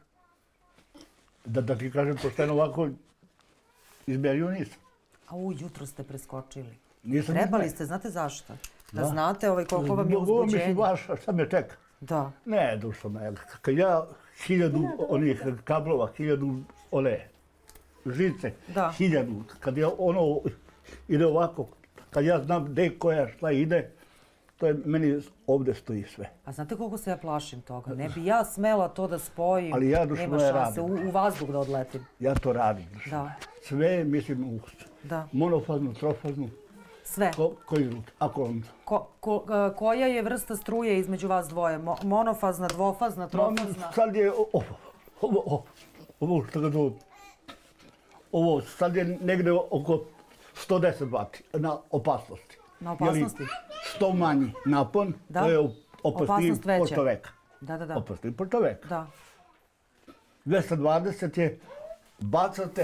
Da ti kažem pošteno ovako, izmerio nisam. Jutro ste preskočili. Nisam Trebali ste, znate zašto? Da znate koliko vam je uzbuđenje. Mislim baš, šta me čeka? Da. Ne, dušo me. Kad ja 1000 onih kablova, 1000 one žice, 1000, kad je ono ide ovako, kad ja znam gdje koja šta ide, to je meni ovdje stoji sve. A znate koliko se ja plašim toga? Ne bi ja smela to da spojim, ali ja dušo moje radim. U vazduh da odletim. Ja to radim. Da. Sve mislim monofaznu, trofaznu. Sve? Koji rut? Ako on... Koja je vrsta struje između vas dvoje? Monofazna, dvofazna, trofazna? Sad je ovo što ga zove. ovo sad je negde oko 110 vati na opasnosti. Na opasnosti? Što manji napon, to je opasnost pošto veka. Da. Opasnost pošto veka. Da. 220 je bacate,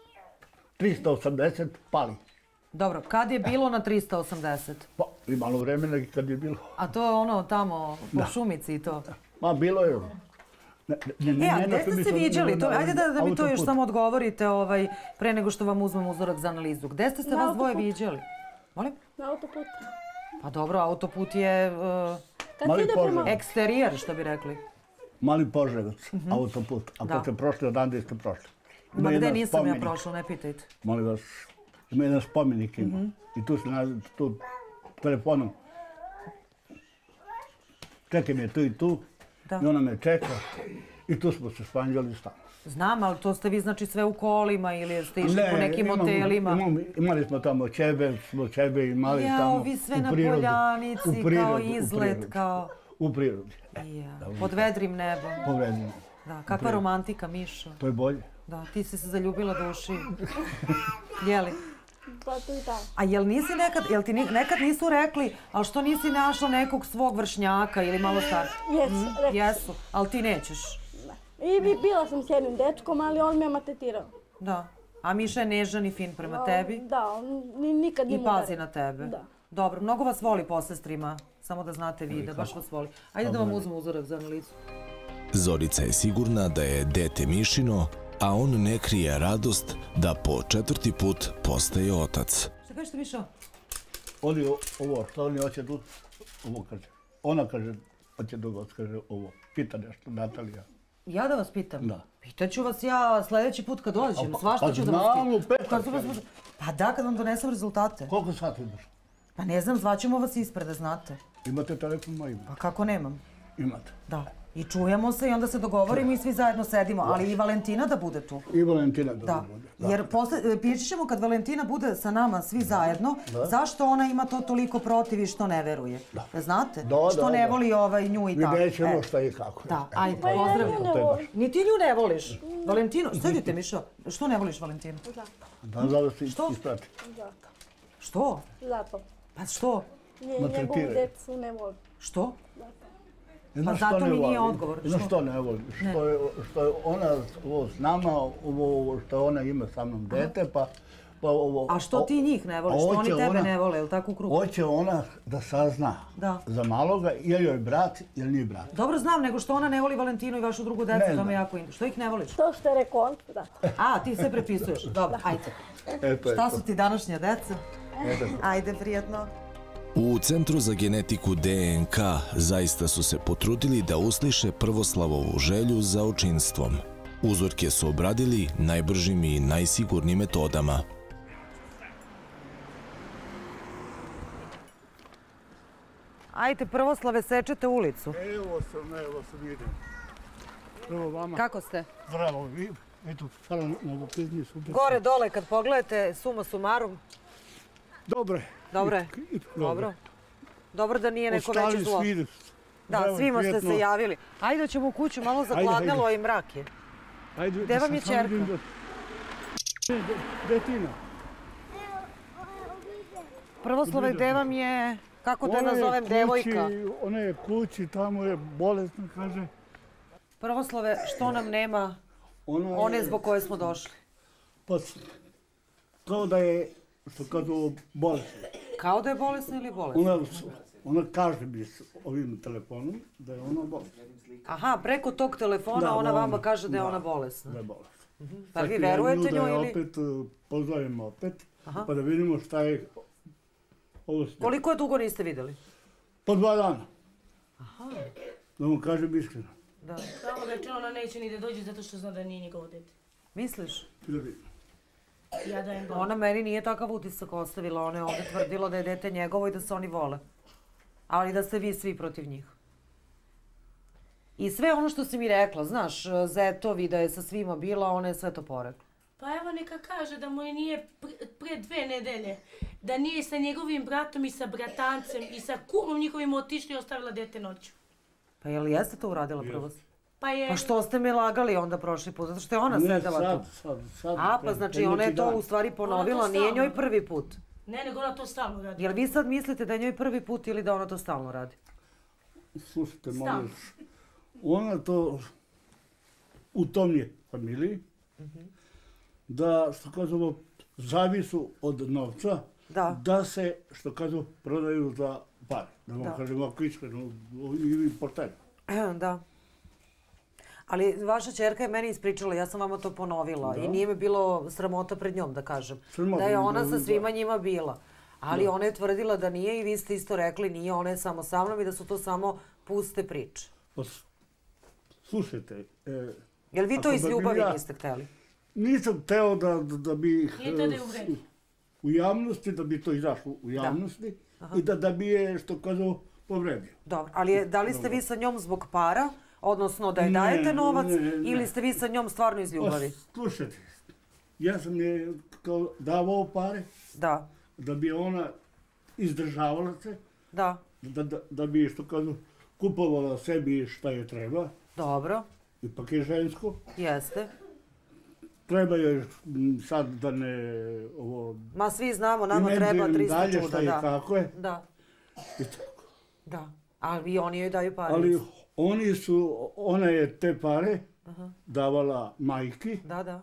380 pali. Dobro, kad je bilo na 380? Pa, i malo vremena kad je bilo. A to je ono tamo po šumici i to? Ma, bilo je. A gde ste se viđali? Ajde da mi to još samo odgovorite pre nego što vam uzmem uzorak za analizu. Gde ste se vas dvoje viđali? Molim? Na autoputu. Pa dobro, autoput je eksterijer, što bi rekli. Mali Poževac, autoput. A kad ste prošli, odande ste prošli. Ma gde nisam ja prošla, ne pitajte. Molim vas, ima jedan spomenik ima. I tu se nađe, tu telefonom. Čekaj me tu i tu. I ona me čeka. I tu smo se spanđali stalno. Znam, ali to ste vi znači sve u kolima ili ste išli po nekim hotelima? Imali smo tamo ćebe imali tamo u prirodi. Vi sve na Poljanici, kao izlet, kao... U prirodi. Pod vedrim nebom. Pod vedrim nebom. Da, kakva romantika, Mišo. To je bolje. Da, ti si se zaljubila duši. Jeli? Pa tu i tamo. A jel ti nekad nisu rekli, ali što nisi našla nekog svog vršnjaka ili malo stariji? Jesu, ali ti nećeš. I bila sam s jednim dečkom, ali on me je maltretirao. Da. A Miša je nežan i fin prema tebi? Da, on nikad nije i pazi na tebe? Da. Dobro, mnogo vas voli po sestrima, samo da znate vi da baš vas voli. Ajde da vam uzmem uzorak za analizu. Zorica je sigurna da je dete Mišino, a on ne krije radost da po 4. put postaje otac. Šta kažete, Mišo? Ovo, što oni hoće tu, ovo kaže. Ona kaže, hoće dugo, kaže ovo. Pita nešto, Natalija. Ja da vas pitam? Da. Pitaću vas ja sljedeći put kad dođem, svašta ću da vas pitam. Pa da, kad vam donesem rezultate. Koliko sati imaš? Pa ne znam, zvaćemo vas ispred, da znate. Imate telefon moj? Pa kako nemam? Imate. Da. I čujemo se i onda se dogovorimo i svi zajedno sedimo, ali i Valentina da bude tu. I Valentina da bude. Jer pričat ćemo kad Valentina bude sa nama svi zajedno, zašto ona ima to toliko protiv i što ne veruje. Znate? Što ne voli nju i tako. Vidjet ćemo šta i kako. Da, ajde, pozdravljamo. Ni ti nju ne voliš. Valentino, sedite Mišo, što ne voliš Valentinu? Da, zato si isprati. Što? Zato. Pa što? Njegovu decu ne voli. Što? Pa zato mi nije odgovor. Znaš što ne voli? Što je ona s nama, što ona ima sa mnom dete, pa ovo... A što ti njih ne voliš? Što oni tebe ne vole, ili tako u krugu? Hoće ona da sazna za maloga, je li joj brat ili nije brat. Dobro znam, nego što ona ne voli Valentinu i vašu drugu decu, to me jako interesuje. Što ih ne voliš? To što je rekao on, da. A, ti sve prepisuješ. Dobro, ajde. Šta su ti današnja deca? Ajde, prijatno. U Centru za genetiku DNK zaista su se potrudili da usliše Prvoslavovu želju za očinstvom. Uzorke su obradili najbržim i najsigurnijim metodama. Ajde, Prvoslave, sečete ulicu. Evo sam, vidim. Prvo vama. Kako ste? Zdravo, eto, hvala na gopizmi, super. Gore, dole, kad pogledate, suma sumarum. Dobro je. Dobro. Dobro da nije neko veće zlo. Da, svima ste se javili. Ajde, ćemo u kuću, malo zagladnelo i mrak je. Gde vam je ćerka? Detina. Prvoslave, gde vam je, kako da nazovem, devojka? Ona je kući, tamo je bolesna, kaže. Prvoslave, što nam nema one zbog koje smo došli? Pa, kao da je, što kažu, bolesna. Kao da je bolesna ili bolesna? Ona kaže mi s ovim telefonom da je ona bolesna. Aha, preko tog telefona ona vama kaže da je ona bolesna. Da je bolesna. Pa vi verujete njoj ili? Opet pozdravimo opet, pa da vidimo šta je ovo s njom. Koliko je dugo niste vidjeli? Po 2 dana. Aha. Da mu kažem iskreno. Da. Samo reče ona neće ni da dođe zato što zna da nije njegovo dete. Misliš? Da vidim. Ona meni nije takav utisak ostavila, ona je ovdje tvrdila da je dete njegovo i da se oni vole. Ali da ste vi svi protiv njih. I sve ono što si mi rekla, znaš, zetovi da je sa svima bila, ona je sve to porekla. Pa evo neka kaže da mu je nije pre 2 nedelje, da nije sa njegovim bratom i sa bratancem i sa kumom njihovim otišli i ostavila dete noću. Pa je li jeste to uradila prvo? Pa što ste me lagali onda prošli put? Zato što je ona sedela tu. Sad. Pa znači ona je to u stvari ponovila, nije njoj prvi put. Ne, nego ona to stalno radi. Jel vi sad mislite da je njoj prvi put ili da ona to stalno radi? Slušajte, molim, ona to u tom je familiji, da, što kažemo, zavisu od novca, da se, što kažu, prodaju za pare. Da vam kažemo, ako iskreno, ili pošteno. Da. Ali vaša ćerka je meni ispričala, ja sam vama to ponovila i nije mi bilo sramota pred njom da kažem. Da je ona sa svima njima bila. Ali ona je tvrdila da nije i vi ste isto rekli nije, ona je samo sa mnom i da su to samo puste priče. Slušajte... Jel vi to iz ljubavi niste hteli? Nisam hteo da bi u javnosti, da bi to izašlo u javnosti i da bi je, što kažu, povredio. Dobro, ali da li ste vi sa njom zbog para, odnosno da je dajete novac, ili ste vi sa njom stvarno iz ljubavi? Slušajte, ja sam je davao pare, da bi ona izdržavala se, da bi, što kažu, kupovala sebi šta je treba. Dobro. Ipak je žensko. Jeste. Treba joj sad da ne... Ma svi znamo, nama treba 300 čuda, dalje šta je kako je. Da. I tako. Da. Ali oni joj daju pare. Ali ona je te pare davala majki. Da.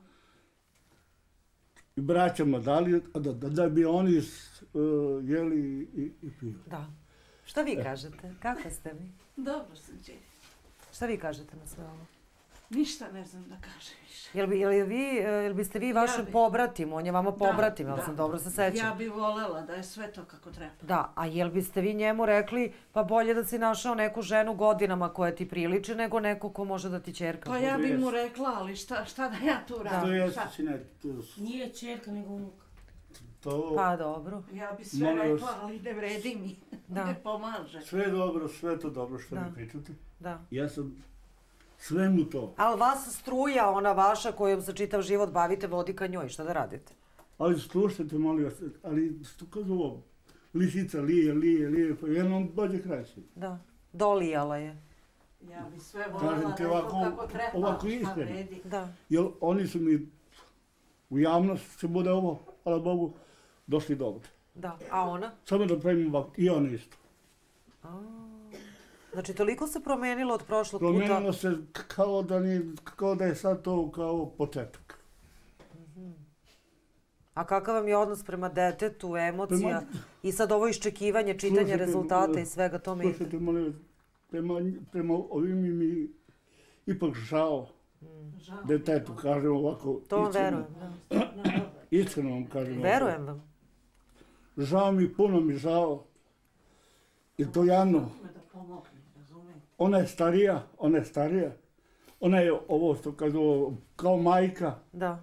I braćama dali, da bi oni jeli i pili. Da. Šta vi kažete? Kako ste mi? Dobro sam, Đeri. Šta vi kažete na sve ovo? Ništa ne znam da kažem više. Jel biste vi vašem pobratimu, on je vama pobratim, jel sam dobro se sećam? Ja bih voljela da je sve to kako treba. Da, a jel biste vi njemu rekli pa bolje da si našao neku ženu godinama koja ti priliči nego neko ko može da ti ćerka bude? Pa ja bih mu rekla, ali šta da ja tu radim? Nije ćerka nego unuk. Pa dobro. Ja bih sve rekla, ali ne vredi mi, ne pomaže. Sve dobro, sve to dobro što mi pričate. Da. Ja sam sve mu to. Ali vas struja, ona vaša kojom se čitav život bavite, vodi ka njoj, šta da radite? Ali slušajte, molim vas, ali što kaže ovo, lisica lije, pa jednom dođe kraj se. Da, dolijala je. Ja bi sve voljela kako treba, ovako iskreno. Da. Jer oni su mi u javnost se bude ovo, hvala Bogu, došli dobro. Da, a ona? Samo da pravim ovako, i ona isto. Znači, toliko se promenilo od prošlog puta? Promenilo se kao da je sad to kao početak. A kakav vam je odnos prema detetu, emocija i sad ovo iščekivanje, čitanje rezultata i svega tome? Slušajte, molim, prema ovim mi ipak žao detetu, kažem ovako. To vam verujem, da. Iskreno vam kažem. Verujem vam. Žao mi, puno mi žao. I to javno. Ona je starija. Ona je ovo što kažu kao majka. Da.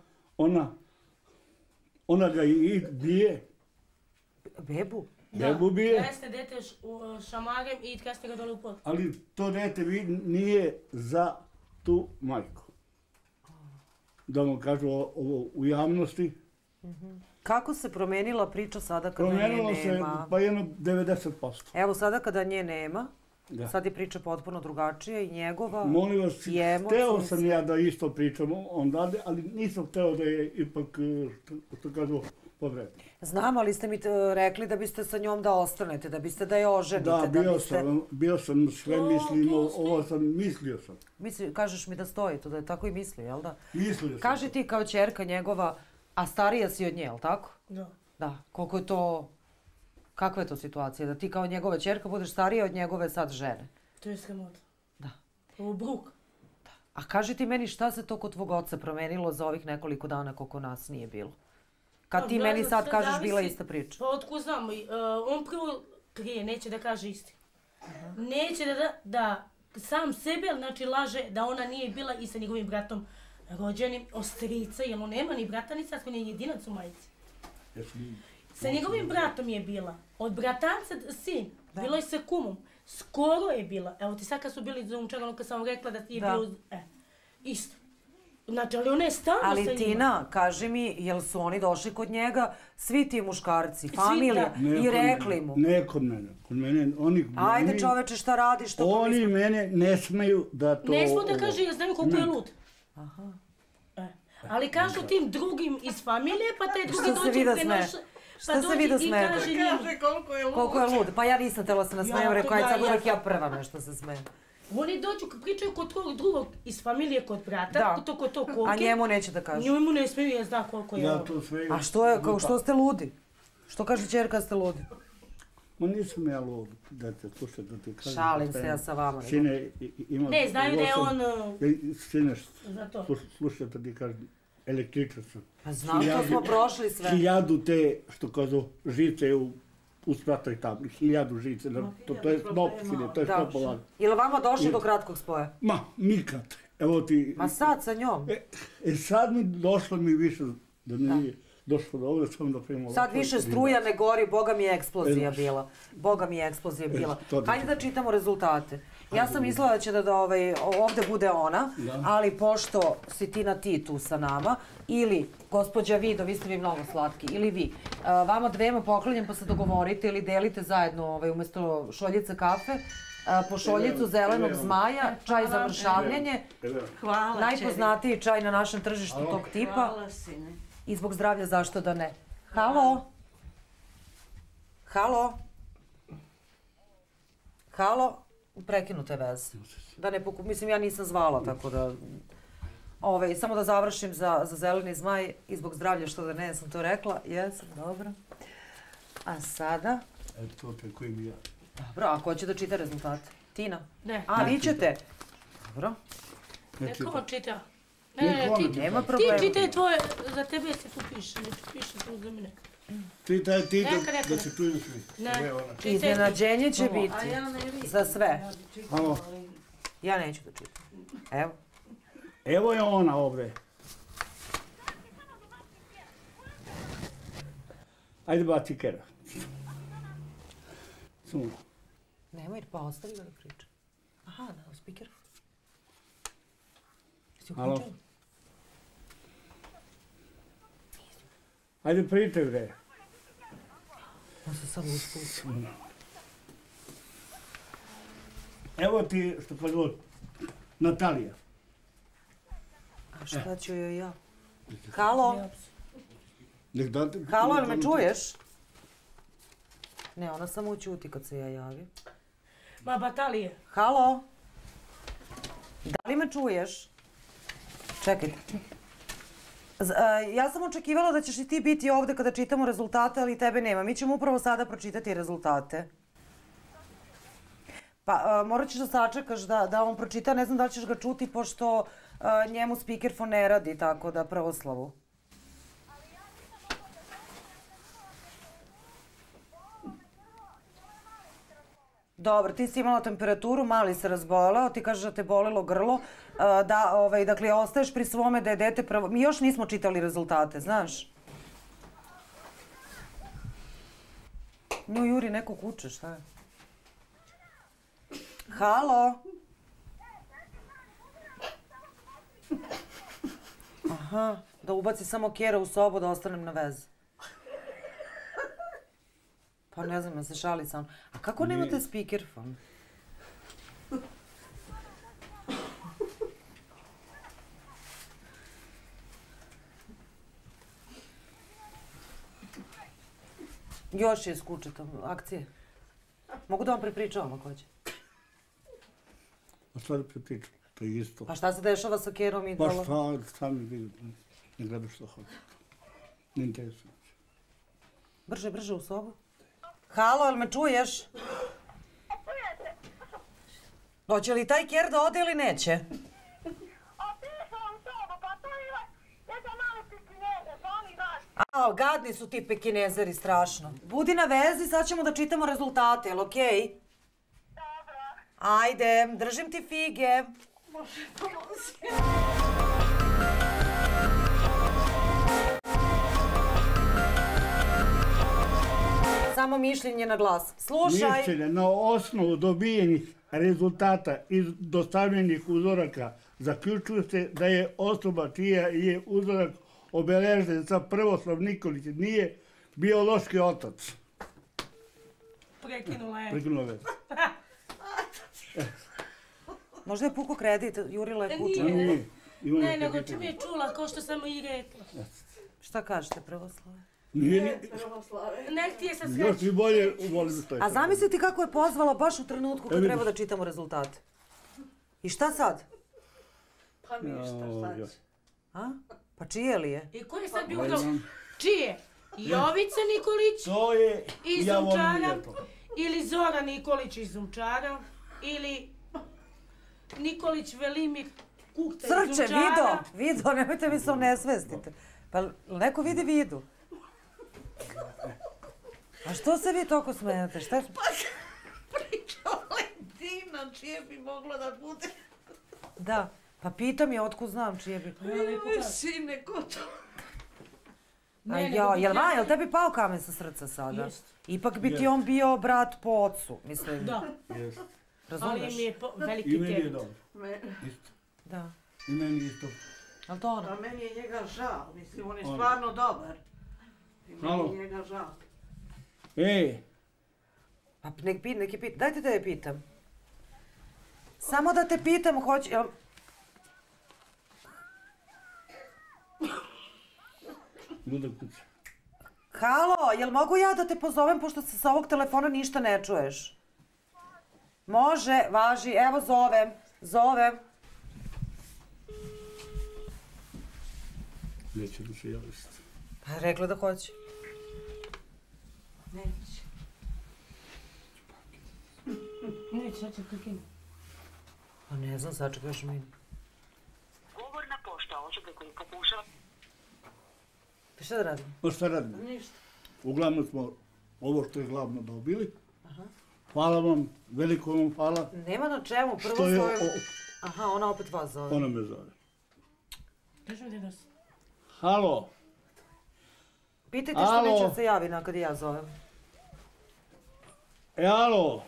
Ona ga i bije. Bebu? Bebu bije. Treste dete šamarem i treste ga dole u pod. Ali to dete nije za tu majku. Da vam kažu ovo u javnosti. Kako se promenila priča sada kada nje nema? Promenilo se pa jedno 90%. Evo sada kada nje nema, sad je priča potpuno drugačija i njegova. Molim vas, hteo sam ja da isto pričam ondade, ali nisam hteo da je ipak, što kažu, povredio. Znam, ali ste mi rekli da biste sa njom da ostanete, da biste da je oženite. Da, bio sam, sve mislimo, ovo sam, mislio sam. Kažeš mi da stoji to, da je tako i mislio, jel da? Mislio sam. Kaži ti kao ćerka njegova, a starija si od nje, jel tako? Da. Da, koliko je to, kakva je to situacija, da ti kao njegova ćerka budeš starija od njegove sad žene? To je sramota. Da. Ovo bruk. Da. A kaži ti meni šta se to kod tvog oca promenilo za ovih nekoliko dana koliko nas nije bilo? Kad ti meni sad kažeš bila ista priča. Pa otko znam, on prvo krije, neće da kaže istinu. Neće da sam sebe, znači laže da ona nije bila i sa njegovim bratom rođenim ostrica, jer on nema ni brata ni sasvim, on je jedinac u majici. Sa njegovim bratom je bila, od bratanca sin, bilo je sa kumom, skoro je bila. Evo ti sad kad su bili za umčarano, kad sam vam rekla da ti je bio, isto. Znači, ali ona je stalno sa njima. Ali Tina, kaži mi, jel su oni došli kod njega, svi ti muškarci, familija, i rekli mu? Ne kod mene. Kod mene, oni... Ajde čoveče, šta radiš? Oni mene ne smeju da to... Ne smeju da kaže, ja znaju koliko je lud. Aha. Ali kažu tim drugim iz familije, pa taj drugi dođe prenoša... Šta se vi da smete? Kaže koliko je lud. Pa ja nisam tela se nasmejem, rekao je sad uvek ja prva nešto se smejem. Oni dođu, pričaju kod tog drugog iz familije, kod brata, kod tog koke. A njemu neće da kažu. Njemu ne smiju, ja zna koliko je. A što ste ludi? Što kaže čerka ste ludi? Ma nisam ja lud, da te slušaj, da ti kažem. Šalim se ja sa vama. Sine ima... Ne, znaju da je on... Sine, slušaj, da ti kažem, električar sam. Pa znam, to smo prošli sve. 1000 te, što kažu, žice u spratoj tabli. 1000 žice, to je snop, sine, to je snop ovako. Ili vama došli do kratkog spoja? Ma, nikad. Evo ti... Ma sad sa njom? Sad mi došlo mi više da nije došlo do ovdje, samo da primamo... Sad više struja ne gori, boga mi je eksplozija bila. Boga mi je eksplozija bila. Hajde da čitamo rezultate. Ja sam mislila da će da ovdje bude ona, ali pošto si Tina ti tu sa nama, ili gospođa Vido, vi ste mi mnogo slatki, ili vi, vama dvema poklanjam pa se dogovorite ili delite zajedno umjesto šoljice kafe, po šoljicu zelenog zmaja, čaj za mršavljanje, najpoznatiji čaj na našem tržištu tog tipa i zbog zdravlja zašto da ne. Halo? Halo? Halo? Prekinute veze. Da ne mislim, ja nisam zvala, tako da... Samo da završim za zeleni zmaj i zbog zdravlja što da ne, sam to rekla. Jesam, dobro. A sada... Eto, tako im ja. Dobro, a ko će da čita rezultate? Tina? Ne. A, vi ćete? Dobro. Neko čita. Nema problema. Ti čitaj tvoje, za tebe se tu piše, neću piše tu za mene. Čitaj ti da se čuju svi. Iznenađenje će biti za sve. Halo. Ja neću da čitam. Evo. Evo je ona ovdje. Ajde baci kera. Samo. Nemoj, pa ostavi da pričam. Aha, na speaker. Halo. Ajde pričaj, bre. On se samo uspusti. Evo ti, što kažu, Natalija. A šta ću joj ja? Halo? Halo, jel me čuješ? Ne, ona samo ućuti kad se ja javim. Ma, Batalije. Halo? Da li me čuješ? Čekajte. Ja sam očekivala da ćeš i ti biti ovdje kada čitamo rezultate, ali tebe nema. Mi ćemo upravo sada pročitati rezultate. Pa morat ćeš da sačekaš da on pročita, ne znam da li ćeš ga čuti, pošto njemu speakerfon ne radi, tako da pravoslavu. Dobro, ti si imala temperaturu, mali se razbolao, ti kažeš da te bolilo grlo, dakle, ostaješ pri svome da je dete prvo... Mi još nismo čitali rezultate, znaš? Nju juri neko kuće, šta je? Halo? Aha, da ubaci samo Kjera u sobu da ostanem na vezi. Pa ne znam, ja se šali sam. A kako nemate speakerfon? Još je skučeta akcije. Mogu da vam prepričavam ako hoće? Pa šta da prepričam? To je isto. Pa šta se dešava sa Kerom i Dolom? Pa šta mi vidim? Ne gledam što hoće. Ne interesuje. Brže u sobu. Halo, jel me čuješ? Čujete? Hoće li taj Kjer da ode ili neće? Otišao u sobu, pa to je jedan mali pekineze, pa oni radi. A, gadni su ti pekinezeri, strašno. Budi na vezi, sad ćemo da čitamo rezultate, jel okej? Dobro. Ajde, držim ti fige. Može, pomozi. Samo mišljenje na glas. Slušaj. Mišljenje na osnovu dobijenih rezultata i dostavljenih uzoraka zaključuje se da je osoba čija je uzorak obeležen sa Prvoslav Nikolić nije biološki otac. Prekinula je. Prekinula je. Možda je puko kredit, Jurila je kuća. Ne, nego čim je čula, kao što sam i rekla. Šta kažete, Prvoslave? Nije... Ne htije sa Još i bolje volim što je. A zamisliti kako je pozvala baš u trenutku kad treba da čitamo rezultate. I šta sad? Pa ništa, šta će? A? Pa čije li je? I ko je sad bio čije? Jovica Nikolić iz Zumčara, ili Zora Nikolić iz Zumčara, ili Nikolić Velimir Kukta iz Zumčara. Srče, Vido, nemojte mi se onesvestite. Pa neko vidi Vidu. A što se vi toliko smijete? Šta je? Pa priča Valentina, čije bi mogla da bude? Da, pa pitam je otkud znam čije bi. Sine, ko to? Jel tebi pao kamen sa srca sada? Ipak bi ti on bio brat po ocu, mislim. Da. Razumeš? Ali mi je veliki I meni je teret. dobro. Isto. Da. I meni isto. Ali to ono? A meni je njega žao, mislim, on je stvarno dobar. I meni je njega žao. Ej! Pa neki pita, dajte da je pitam. Samo da te pitam, hoće... Luda kuća. Halo, jel mogu ja da te pozovem pošto se sa ovog telefona ništa ne čuješ? Može, važi, evo zovem. Neće da se javiš. Pa rekla da hoće. Neće. Neće, sad će prekinuti. Pa ne znam, sačekaj još mi. Govorna pošta osobe koji pokušava... Pa šta da radimo? Pa šta radimo? Ništa. Uglavnom smo ovo što je glavno dobili. Hvala vam, veliko vam hvala. Nema na čemu, prvo Što je zovem... Aha, ona opet vas zove. Ona me zove. Držim te nos. Halo. Pitajte što neće se javi kad ja zovem. Alo.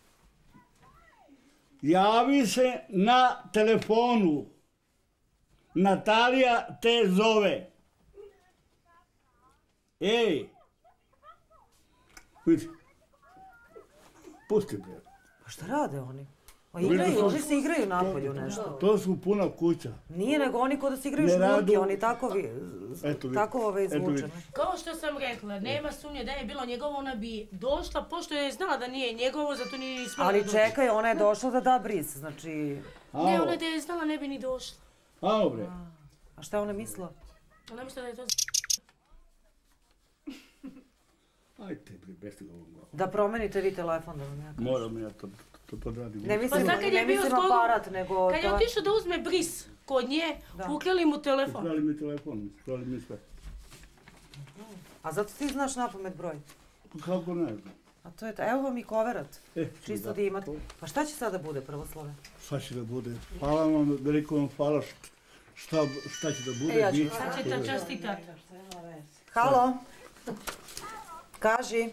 Javi se na telefonu. Natalija te zove. Ej. Vidi. Pusti bre. Pa šta rade oni? Oni se igraju napolju nešto. To su puna kuća. Nije, nego oni ko da se igraju žmurke, oni tako izvučeni. Kao što sam rekla, nema sumnje da je bilo njegovo, ona bi došla, pošto je znala da nije njegovo, zato nije smjela doći. Ali čekaj, ona je došla da da bris, znači... Ne, ona da je znala, ne bi ni došla. Alo bre. A šta je ona mislila? Ona mislila da je to Ajde bre, besti ga ovom. Da promenite vi telefon da vam ja kažem. Moram ja to podradim. Ne mislim aparat, nego... Kad je otišao da uzme bris kod nje, ukrali mu telefon. Ukrali mi telefon, ukrali mi sve. A zato ti znaš napamet broj? Kako ne znam. A to je to, evo vam i koverat. Čisto da imate. Pa šta će sada bude, Prvoslave? Šta će da bude? Hvala vam, veliko vam hvala šta će da bude. Sad će ta čestitati. Halo? Kaži.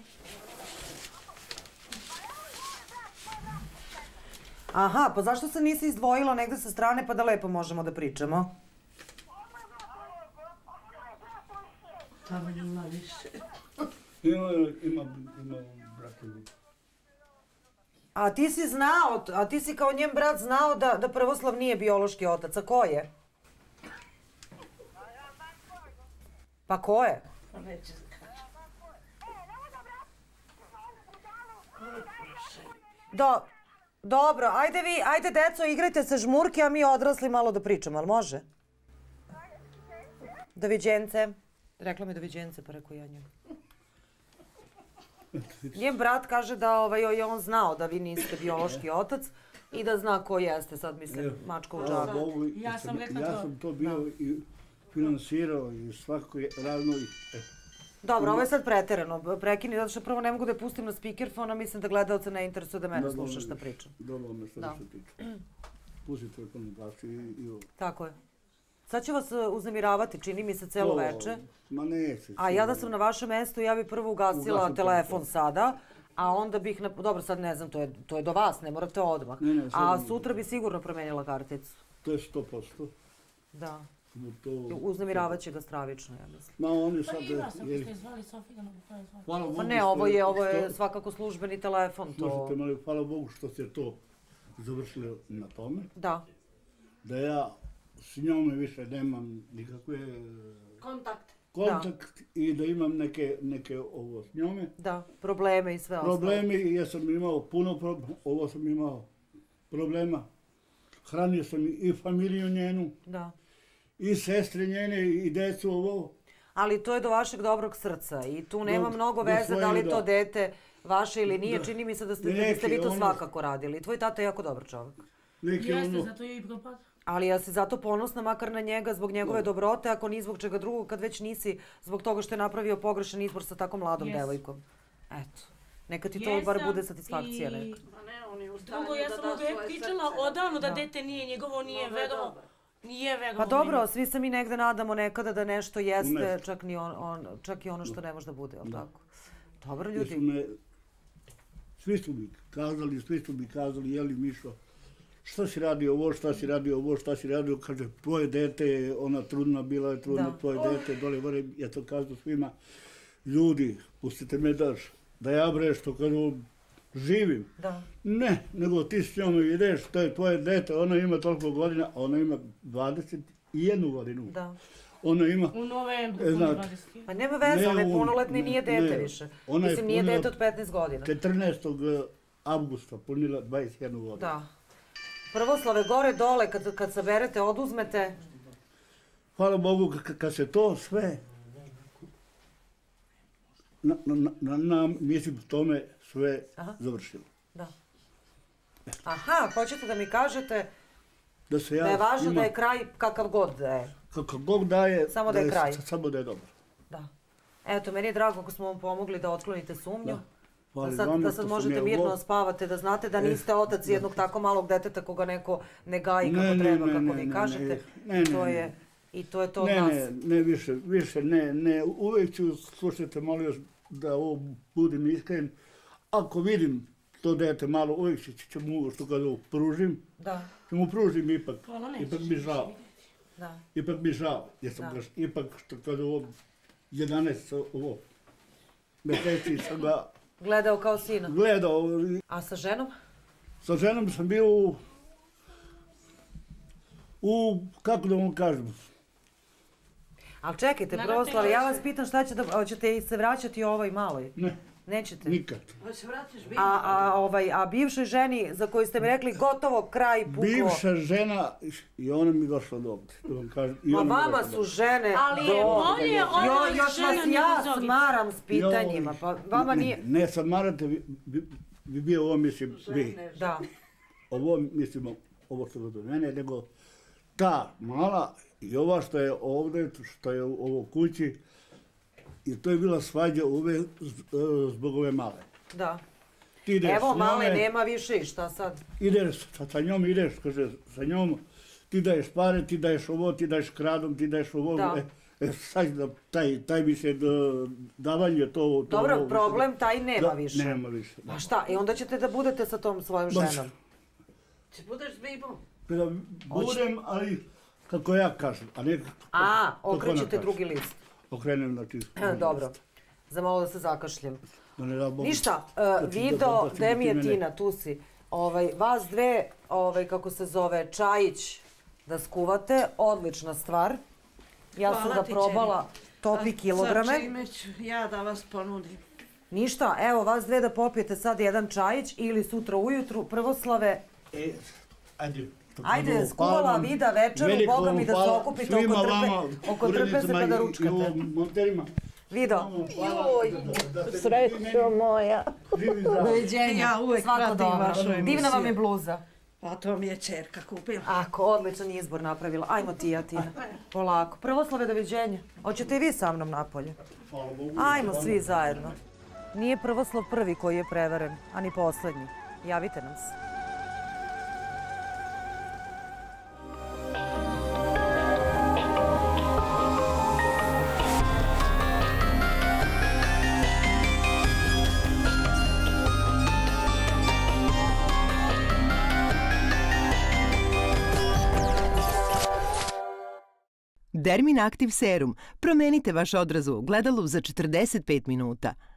Aha, pa zašto se nisi izdvojila negde sa strane pa da lepo možemo da pričamo? Tamo ima više. Ima bratovi. A ti si kao njen brat znao da Prvoslav nije biološki otac, a ko je? Pa ko je? Pa neće se kaži. Dobro, ajde deco, igrajte se žmurke, a mi odrasli malo da pričamo, ali može? Doviđence. Rekla mi doviđence, pa rekao ja njemu. Njen brat kaže da je on znao da vi niste biološki otac i da zna ko jeste, sad mislim, mačka u džaku. Ja sam rekla to. Ja sam to bio i finansirao i svako je ravno i... Dobro, ovo je sad preterano. Prekini, zato što prvo ne mogu da je pustim na speakerfon, a mislim da gledalce ne interesuje da mene sluša šta pričam. Dobro me što se tiče. Pusti telefon na glas i ovo. Tako je. Sad ću vas uznemiravati, čini mi se celo veče. Ma neće. A ja da sam na vašem mestu, ja bih prvo ugasila telefon sada, a onda bih, dobro sad ne znam, to je do vas, ne morate odmah. A sutra bi sigurno promenila karticu. To je 100%. Da. Uznemiravat će ga stravično, ja mislim. Ma oni sad... Pa i vas, ako ste zvali Sofiju, pa je zvali. Hvala Bogu. Pa ne, ovo je svakako službeni telefon. Slušajte, mali, hvala Bogu što ste to završili na tome. Da. Da ja s njome više nemam nikakve... Kontakt i da imam neke ovo s njome. Da, probleme i sve ostalo. Problemi, ja sam imao puno problema, ovo sam imao problema. Hranio sam i familiju njenu, i sestre njene, i decu ovo. Ali to je do vašeg dobrog srca i tu nema mnogo veze da li to dete vaše ili nije. Čini mi se da ste vi to svakako radili. Tvoj tata je jako dobar čovjek. Jeste, zato je i propad. Ali ja si zato ponosna makar na njega zbog njegove dobrote, ako ni zbog čega drugog, kad već nisi zbog toga što je napravio pogrešan izbor sa tako mladom devojkom. Eto, neka ti to bar bude satisfakcija neka. Drugo, ja sam uvijek pričala odavno da dete nije njegovo, nije verovo. Pa dobro, svi se mi negde nadamo nekada da nešto jeste, čak i ono što ne može da bude, jel tako? Dobro, ljudi. Svi su mi kazali, jeli Mišo, šta si radio ovo, šta si radio, kaže, tvoje dete, ona trudna bila je trudna, tvoje dete, dole gore, ja to kazao svima, ljudi, pustite me da ja bre što kažu, živim. Ne, nego ti s njom ideš, to je tvoje dete, ona ima toliko godina, a ona ima 21 godinu. Ona ima... U novembru, 20. Pa nema veze, on je punoletni, nije dete više. Mislim, nije dete od 15 godina. 14. avgusta punila 21 godinu. Da. Prvoslave, gore, dole, kad saberete, oduzmete. Hvala Bogu, kad se to sve, mislim, tome sve završilo. Da. Aha, hoćete da mi kažete da je važno da je kraj kakav god da je. Kakav god da je, samo da je kraj. Samo da je dobro. Da. Eto, meni je drago ako smo vam pomogli da otklonite sumnju. Da sad možete mirno spavate, da znate da niste otac jednog tako malog deteta koga neko ne gaji kako treba, kako vi kažete. I to je to od nas. Ne, više ne. Uvijek ću, slušajte, molim vas da ovo budem iskren. Ako vidim to dete malo, uvijek ću mu, što kada pružim, ću mu pružim ipak mi žao. Ipak mi žao, jer sam ga ipak, što kada ovo 11 mjeseci sam ga gledao kao sina? Gledao. A sa ženom? Sa ženom sam bio kako da vam kažem? Ali čekajte, Prvoslave, ja vas pitam šta će da... Hoćete se vraćati ovoj maloj? Ne. Nećete? Nikad. A bivšoj ženi za koju ste mi rekli gotovo kraj puklo... Bivša žena i ona mi došla do ovdje. Ma vama su žene... Ali je bolje ona još vas ja smaram s pitanjima, pa vama nije... Ne, sad marate, bi bio ovo mislim vi. Da. Ovo mislim, ovo što do mene, nego ta mala i ova što je ovdje, što je u ovoj kući, i to je bila svađa uvek zbog ove male. Da. Evo male nema više i šta sad? Ideš, sa njom ideš, kaže, sa njom ti daješ pare, ti daješ ovo, ti daješ kradom, ti daješ ovo. Sad taj više davanje to... Dobro, problem taj nema više. Nema više. A šta, i onda ćete da budete sa tom svojom ženom? Če budeš s bibom? Budem, ali kako ja kažem, a ne... Okrećete drugi list. Okrenem na čistu. Dobro, za malo da se zakašljem. Ništa, Vido, gde mi je Tina, tu si. Vas dve, kako se zove, čajić da skuvate, odlična stvar. Ja sam ga probala, topi kilograme. Sa čime ću ja da vas ponudim? Ništa, evo vas dve da popijete sad jedan čajić ili sutra ujutru, Prvoslave. Ajde, skuvala Vida večeru, Boga mi da se okupite oko trpeze kada ručkate. Vido. Srećo moja. Doviđenja, svako dobro. Divna vam je bluza. Pa to mi je čerka kupila. Ako, odličan izbor napravila. Ajmo ti, ja Tina. Polako. Prvoslave, doviđenja. Hoćete i vi sa mnom napolje? Ajmo svi zajedno. Nije Prvoslav prvi koji je prevaren, a ni poslednji. Javite nam se. Dermin Active Serum. Promenite vaš odraz u ogledalu za 45 minuta.